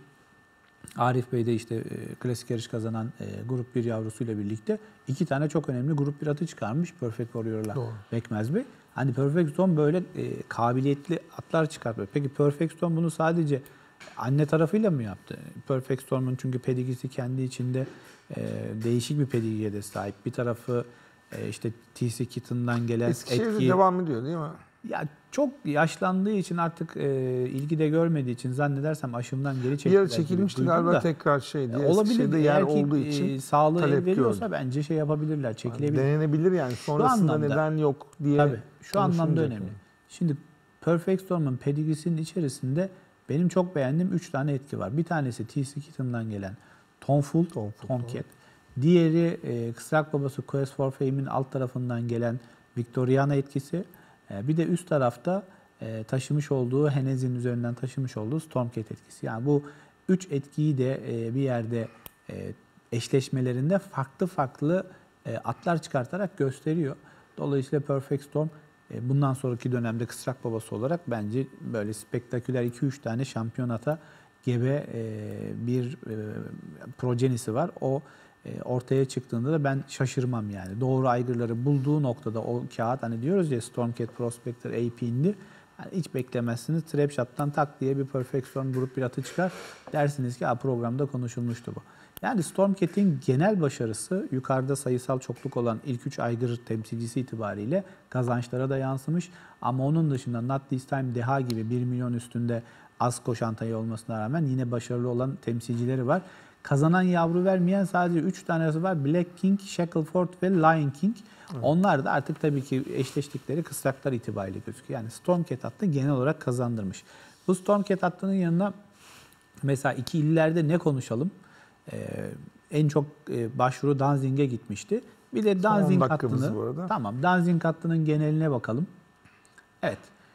Arif Bey de işte e, klasik yarış kazanan e, Grup bir yavrusuyla birlikte iki tane çok önemli Grup bir atı çıkarmış Perfect Warrior'la Bekmez Bey. Hani Perfect Storm böyle e, kabiliyetli atlar çıkartıyor. Peki Perfect Storm bunu sadece anne tarafıyla mı yaptı? Perfect Storm'un çünkü pedigisi kendi içinde e, değişik bir pedigiye de sahip. Bir tarafı e, işte T C Kitten'dan gelen Eskişehir'de etki. devam ediyor değil mi? Ya çok yaşlandığı için artık e, ilgi de görmediği için zannedersem aşımdan geri çekildi. Bir ara çekilmişti galiba da, tekrar şeydi. Olabilir. Yer olduğu için e, sağlığı el veriyorsa gördü. Bence şey yapabilirler, çekilebilir. Yani denenebilir yani. Sonrasında anlamda, neden yok diye. Tabii. Şu anlamda önemli. Yani. Şimdi Perfect Storm'un pedigisinin içerisinde benim çok beğendiğim üç tane etki var. Bir tanesi T C Kitten'dan gelen Tonful, Tomcat. Diğeri e, kısrak babası Quest for Fame'in alt tarafından gelen Victoriana etkisi. E, bir de üst tarafta e, taşımış olduğu, Henezi'nin üzerinden taşımış olduğu Stormcat etkisi. Yani bu üç etkiyi de e, bir yerde e, eşleşmelerinde farklı farklı e, atlar çıkartarak gösteriyor. Dolayısıyla Perfect Storm e, bundan sonraki dönemde kısrak babası olarak bence böyle spektaküler iki üç tane şampiyonata gebe e, bir e, projenisi var. O e, ortaya çıktığında da ben şaşırmam yani. Doğru aygırları bulduğu noktada o kağıt, hani diyoruz ya Stormcat Prospector A P indir. Yani hiç beklemezsiniz. Trapshot'tan tak diye bir Perfect Storm grup bir atı çıkar. Dersiniz ki programda konuşulmuştu bu. Yani Stormcat'in genel başarısı yukarıda sayısal çokluk olan ilk üç aygır temsilcisi itibariyle kazançlara da yansımış. Ama onun dışında Not This Time Deha gibi bir milyon üstünde az koşan tayı olmasına rağmen yine başarılı olan temsilcileri var. Kazanan yavru vermeyen sadece üç tanesi var. Black King, Shackleford ve Lion King. Evet. Onlar da artık tabii ki eşleştikleri kısraklar itibariyle gözüküyor. Yani Stormcat hattı genel olarak kazandırmış. Bu Stormcat hattının yanına mesela iki illerde ne konuşalım? Ee, en çok e, başvuru Danzig'e gitmişti. Bir de Danzig hattını, tamam, Danzig hattının geneline bakalım. Evet.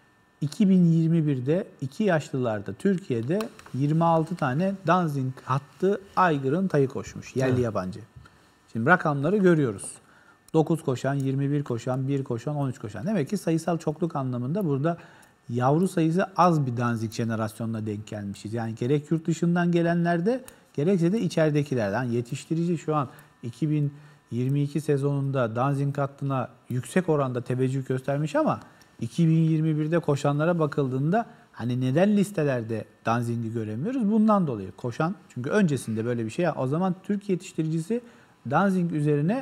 iki bin yirmi birde iki yaşlılarda Türkiye'de yirmi altı tane Danzig hattı aygırın tayı koşmuş. Yerli, evet, yabancı. Şimdi rakamları görüyoruz. dokuz koşan, yirmi bir koşan, bir koşan, on üç koşan. Demek ki sayısal çokluk anlamında burada yavru sayısı az bir Danzig jenerasyonuna denk gelmişiz. Yani gerek yurt dışından gelenlerde gerekse de içeridekilerden. Yetiştirici şu an iki bin yirmi iki sezonunda Danzig hattına yüksek oranda teveccüh göstermiş ama iki bin yirmi birde koşanlara bakıldığında hani neden listelerde Danzig'i göremiyoruz? Bundan dolayı koşan, çünkü öncesinde böyle bir şey. O zaman Türk yetiştiricisi Danzig üzerine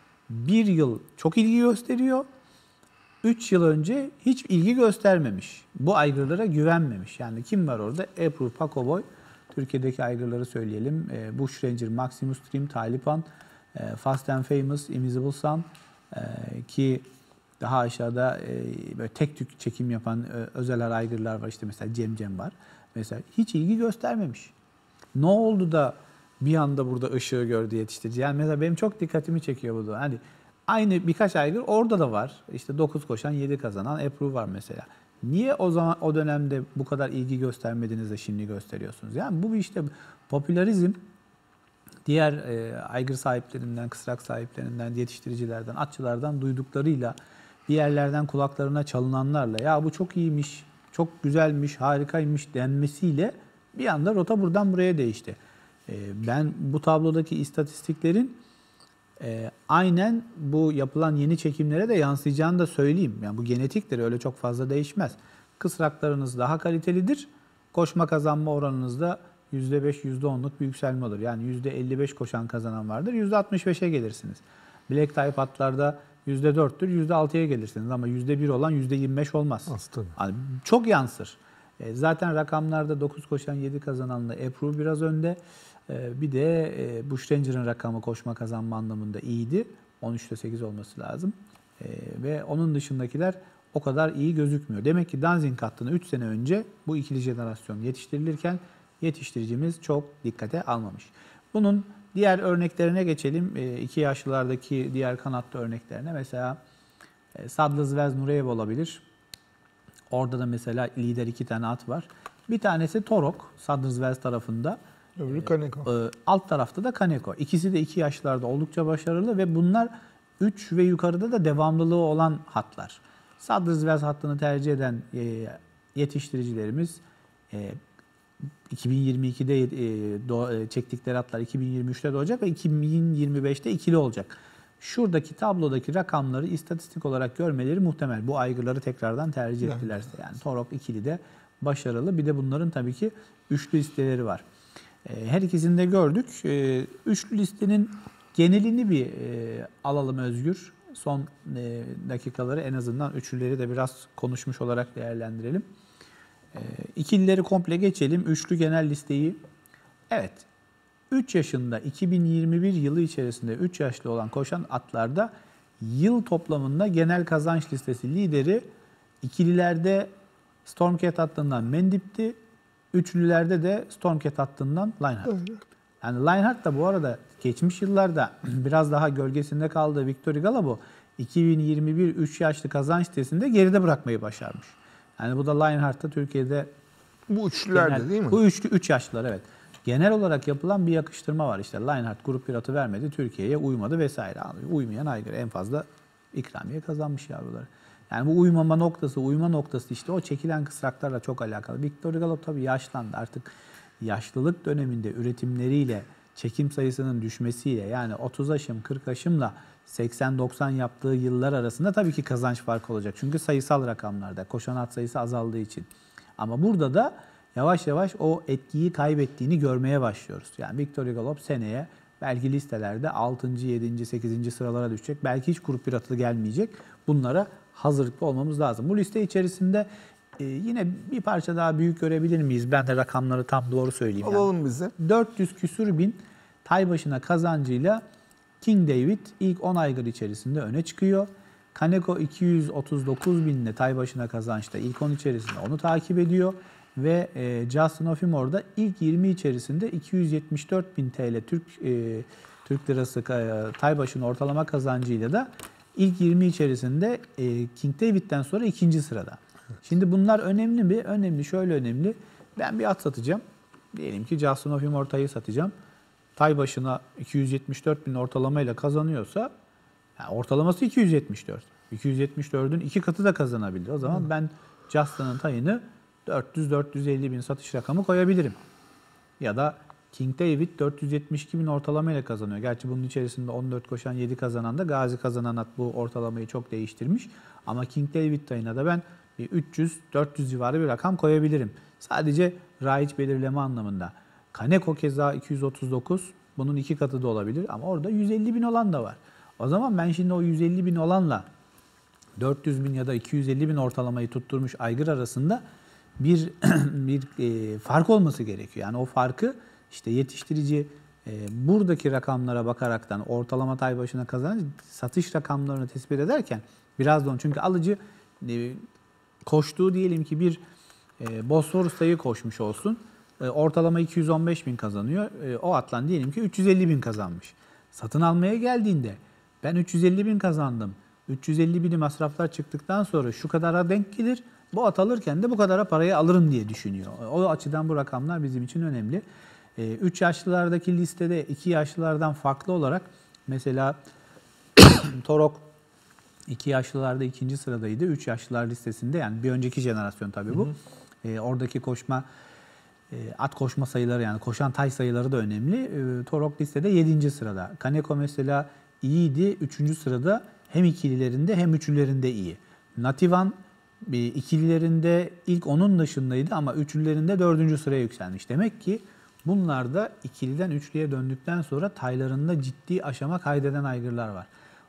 bir yıl çok ilgi gösteriyor. üç yıl önce hiç ilgi göstermemiş. Bu aygırlara güvenmemiş. Yani kim var orada? April, Paco Boy. Türkiye'deki aygırları söyleyelim. Bush Ranger, Maximus Trim, Talipan, Fast and Famous, Invisible Sun ki daha aşağıda böyle tek tük çekim yapan özel aygırlar var. İşte mesela Cem Cem var. Mesela hiç ilgi göstermemiş. Ne oldu da bir anda burada ışığı gördü yetiştirici? Yani mesela benim çok dikkatimi çekiyor bu da. Hani aynı birkaç aygır orada da var. İşte dokuz koşan, yedi kazanan April var mesela. Niye o zaman o dönemde bu kadar ilgi göstermediniz de şimdi gösteriyorsunuz? Yani bu işte popülarizm, diğer e, aygır sahiplerinden, kısrak sahiplerinden, yetiştiricilerden, atçılardan duyduklarıyla, bir yerlerden kulaklarına çalınanlarla ya bu çok iyiymiş, çok güzelmiş, harikaymış denmesiyle bir anda rota buradan buraya değişti. E, ben bu tablodaki istatistiklerin e, aynen bu yapılan yeni çekimlere de yansıyacağını da söyleyeyim. Yani bu genetiktir, öyle çok fazla değişmez. Kısraklarınız daha kalitelidir. Koşma kazanma oranınızda yüzde beş, yüzde onluk bir yükselme olur. Yani yüzde elli beş koşan kazanan vardır. yüzde altmış beşe gelirsiniz. Black type atlarda yüzde dörttür, yüzde altıya gelirsiniz ama yüzde bir olan yüzde yirmi beş olmaz. Aslında. Yani çok yansır. E, zaten rakamlarda dokuz koşan yedi kazananla Ebru biraz önde. E, bir de e, Bush Ranger'ın rakamı koşma kazanma anlamında iyiydi. on üçte sekiz olması lazım. E, ve onun dışındakiler o kadar iyi gözükmüyor. Demek ki Dancing hattını üç sene önce bu ikili jenerasyon yetiştirilirken yetiştiricimiz çok dikkate almamış. Bunun diğer örneklerine geçelim. E, iki yaşlılardaki diğer kanatlı örneklerine. Mesela e, Sadlızvez Nureyev olabilir. Orada da mesela lider iki tane at var. Bir tanesi Torok, Sadlızvez tarafında. Öbürü Kaneko. E, alt tarafta da Kaneko. İkisi de iki yaşlarda oldukça başarılı ve bunlar üç ve yukarıda da devamlılığı olan hatlar. Sadlızvez hattını tercih eden e, yetiştiricilerimiz e, iki bin yirmi ikide e, do, e, çektikleri atlar iki bin yirmi üçte doğacak ve iki bin yirmi beşte ikili olacak. Şuradaki tablodaki rakamları istatistik olarak görmeleri muhtemel. Bu aygırları tekrardan tercih ettilerse. Yani Torok ikili de başarılı. Bir de bunların tabii ki üçlü listeleri var. E, her ikisini de gördük. E, üçlü listenin genelini bir e, alalım Özgür. Son e, dakikaları en azından üçlüleri de biraz konuşmuş olarak değerlendirelim. E, ikilileri komple geçelim. Üçlü genel listeyi. Evet. üç yaşında iki bin yirmi bir yılı içerisinde üç yaşlı olan koşan atlarda yıl toplamında genel kazanç listesi lideri ikililerde Stormcat hattından Mendip'ti. Üçlülerde de Stormcat hattından Lineheart. Yani Lineheart da bu arada geçmiş yıllarda biraz daha gölgesinde kaldığı Victory Galabo iki bin yirmi bir üç yaşlı kazanç listesinde geride bırakmayı başarmış. Yani bu da Lineheart'ta Türkiye'de bu üçlülerde genel, değil mi? Bu üçlü üç yaşlılar evet. Genel olarak yapılan bir yakıştırma var. İşte Lineheart grup bir atı vermedi, Türkiye'ye uymadı vesaire. Uymayan aygır en fazla ikramiye kazanmış yavruları. Yani bu uymama noktası, uyma noktası işte o çekilen kısraklarla çok alakalı. Victory Galop tabii yaşlandı artık. Yaşlılık döneminde üretimleriyle, çekim sayısının düşmesiyle yani otuz aşım, kırk aşımla seksen doksan yaptığı yıllar arasında tabii ki kazanç farkı olacak. Çünkü sayısal rakamlarda koşan at sayısı azaldığı için. Ama burada da yavaş yavaş o etkiyi kaybettiğini görmeye başlıyoruz. Yani Victory Galop seneye belki listelerde altıncı, yedinci, sekizinci sıralara düşecek. Belki hiç grup bir atı gelmeyecek. Bunlara hazırlıklı olmamız lazım. Bu liste içerisinde e, yine bir parça daha büyük görebilir miyiz? Ben de rakamları tam doğru söyleyeyim. Alalım yani. bize. dört yüz küsür bin tay başına kazancıyla King David ilk on aygır içerisinde öne çıkıyor. Kaneko iki yüz otuz dokuz binle tay başına kazançta ilk on içerisinde onu takip ediyor. Ve e, Justin Ofimor da ilk yirmi içerisinde iki yüz yetmiş dört bin T L Türk e, Türk lirası e, tay başına ortalama kazancıyla da ilk yirmi içerisinde e, King David'den sonra ikinci sırada. Şimdi bunlar önemli mi? Önemli. Şöyle önemli. Ben bir at satacağım. Diyelim ki Justin Ofimor tayı satacağım. Tay başına iki yüz yetmiş dört bin ortalamayla kazanıyorsa yani ortalaması iki yüz yetmiş dört. iki yüz yetmiş dördün iki katı da kazanabilir. O zaman ben Justin'ın tayını dört yüz dört yüz elli bin satış rakamı koyabilirim. Ya da King David dört yüz yetmiş iki bin ortalamayla kazanıyor. Gerçi bunun içerisinde on dört koşan yedi kazanan da Gazi kazanan at bu ortalamayı çok değiştirmiş. Ama King David tayına da ben üç yüz dört yüz civarı bir rakam koyabilirim. Sadece raiç belirleme anlamında. Kaneko keza iki yüz otuz dokuz. Bunun iki katı da olabilir ama orada yüz elli bin olan da var. O zaman ben şimdi o yüz elli bin olanla dört yüz bin ya da iki yüz elli bin ortalamayı tutturmuş aygır arasında bir bir e, fark olması gerekiyor. Yani o farkı işte yetiştirici e, buradaki rakamlara bakaraktan ortalama tay başına kazanan satış rakamlarını tespit ederken biraz da onu çünkü alıcı e, koştuğu diyelim ki bir e, Bosphorus tayı koşmuş olsun. E, ortalama iki yüz on beş bin kazanıyor. E, o atlan diyelim ki üç yüz elli bin kazanmış. Satın almaya geldiğinde ben üç yüz elli bin kazandım. üç yüz elli bini masraflar çıktıktan sonra şu kadara denk gelir. Bu at alırken de bu kadara parayı alırım diye düşünüyor. O açıdan bu rakamlar bizim için önemli. üç yaşlılardaki listede iki yaşlılardan farklı olarak mesela Torok iki yaşlılarda ikinci sıradaydı. üç yaşlılar listesinde yani bir önceki jenerasyon tabii bu. Hı hı. E, oradaki koşma at koşma sayıları yani koşan tay sayıları da önemli. E, Torok listede yedinci sırada. Kaneko mesela iyiydi. üçüncü sırada hem ikililerinde hem üçlülerinde iyi. Nativan ikililerinde ilk onun dışındaydı ama üçlülerinde dördüncü sıraya yükselmiş. Demek ki bunlar da ikiliden üçlüye döndükten sonra taylarında ciddi aşama kaydeden aygırlar var.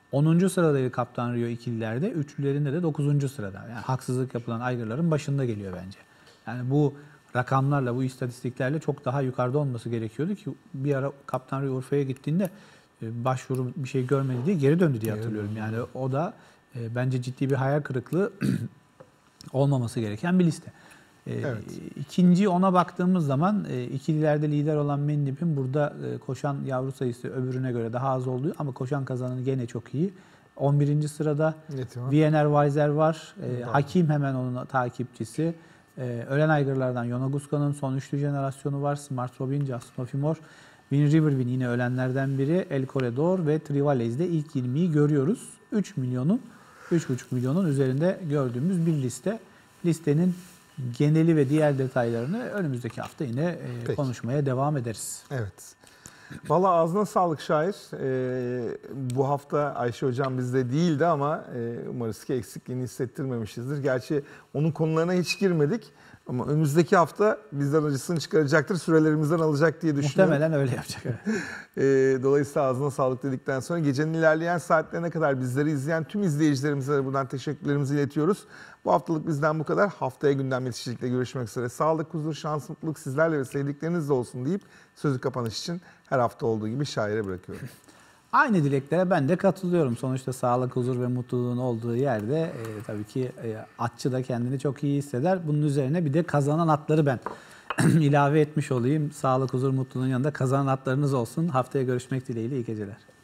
onuncu sıradaydı Kaptan Rio ikililerde. Üçlülerinde de dokuzuncu sırada. Yani haksızlık yapılan aygırların başında geliyor bence. Yani bu rakamlarla, bu istatistiklerle çok daha yukarıda olması gerekiyordu ki bir ara Kaptan Rio Urfa'ya gittiğinde başvuru bir şey görmedi diye geri döndü diye hatırlıyorum. Yani o da e, bence ciddi bir hayal kırıklığı olmaması gereken bir liste. E, evet. İkinci ona baktığımız zaman e, ikililerde lider olan Mendip'in burada e, koşan yavru sayısı öbürüne göre daha az olduğu ama koşan kazananı gene çok iyi. on birinci sırada Wiener Weiser var. E, Hakim hemen onun takipçisi. E, ölen aygırlardan Yonaguska'nın son üçlü jenerasyonu var. Smart Robin, Justin Fimor, Win Riverwin yine ölenlerden biri. El Corredor ve Trivales'de ilk yirmiyi görüyoruz. üç milyonun, üç buçuk milyonun üzerinde gördüğümüz bir liste. Listenin geneli ve diğer detaylarını önümüzdeki hafta yine Peki. konuşmaya devam ederiz. Evet. Valla ağzına sağlık Şair. Ee, bu hafta Ayşe Hocam bizde değildi ama e, umarız ki eksikliğini hissettirmemişizdir. Gerçi onun konularına hiç girmedik. Ama önümüzdeki hafta bizden acısını çıkaracaktır, sürelerimizden alacak diye düşünüyorum. Muhtemelen öyle yapacak. Evet. e, dolayısıyla ağzına sağlık dedikten sonra gecenin ilerleyen saatlerine kadar bizleri izleyen tüm izleyicilerimize de buradan teşekkürlerimizi iletiyoruz. Bu haftalık bizden bu kadar. Haftaya gündem yetişicilikle görüşmek üzere. Sağlık, huzur, şans, mutluluk sizlerle ve sevdiklerinizle olsun deyip sözü kapanış için her hafta olduğu gibi Şair'e bırakıyorum. Aynı dileklere ben de katılıyorum. Sonuçta sağlık, huzur ve mutluluğun olduğu yerde e, tabii ki e, atçı da kendini çok iyi hisseder. Bunun üzerine bir de kazanan atları ben ilave etmiş olayım. Sağlık, huzur, mutluluğun yanında kazanan atlarınız olsun. Haftaya görüşmek dileğiyle iyi geceler.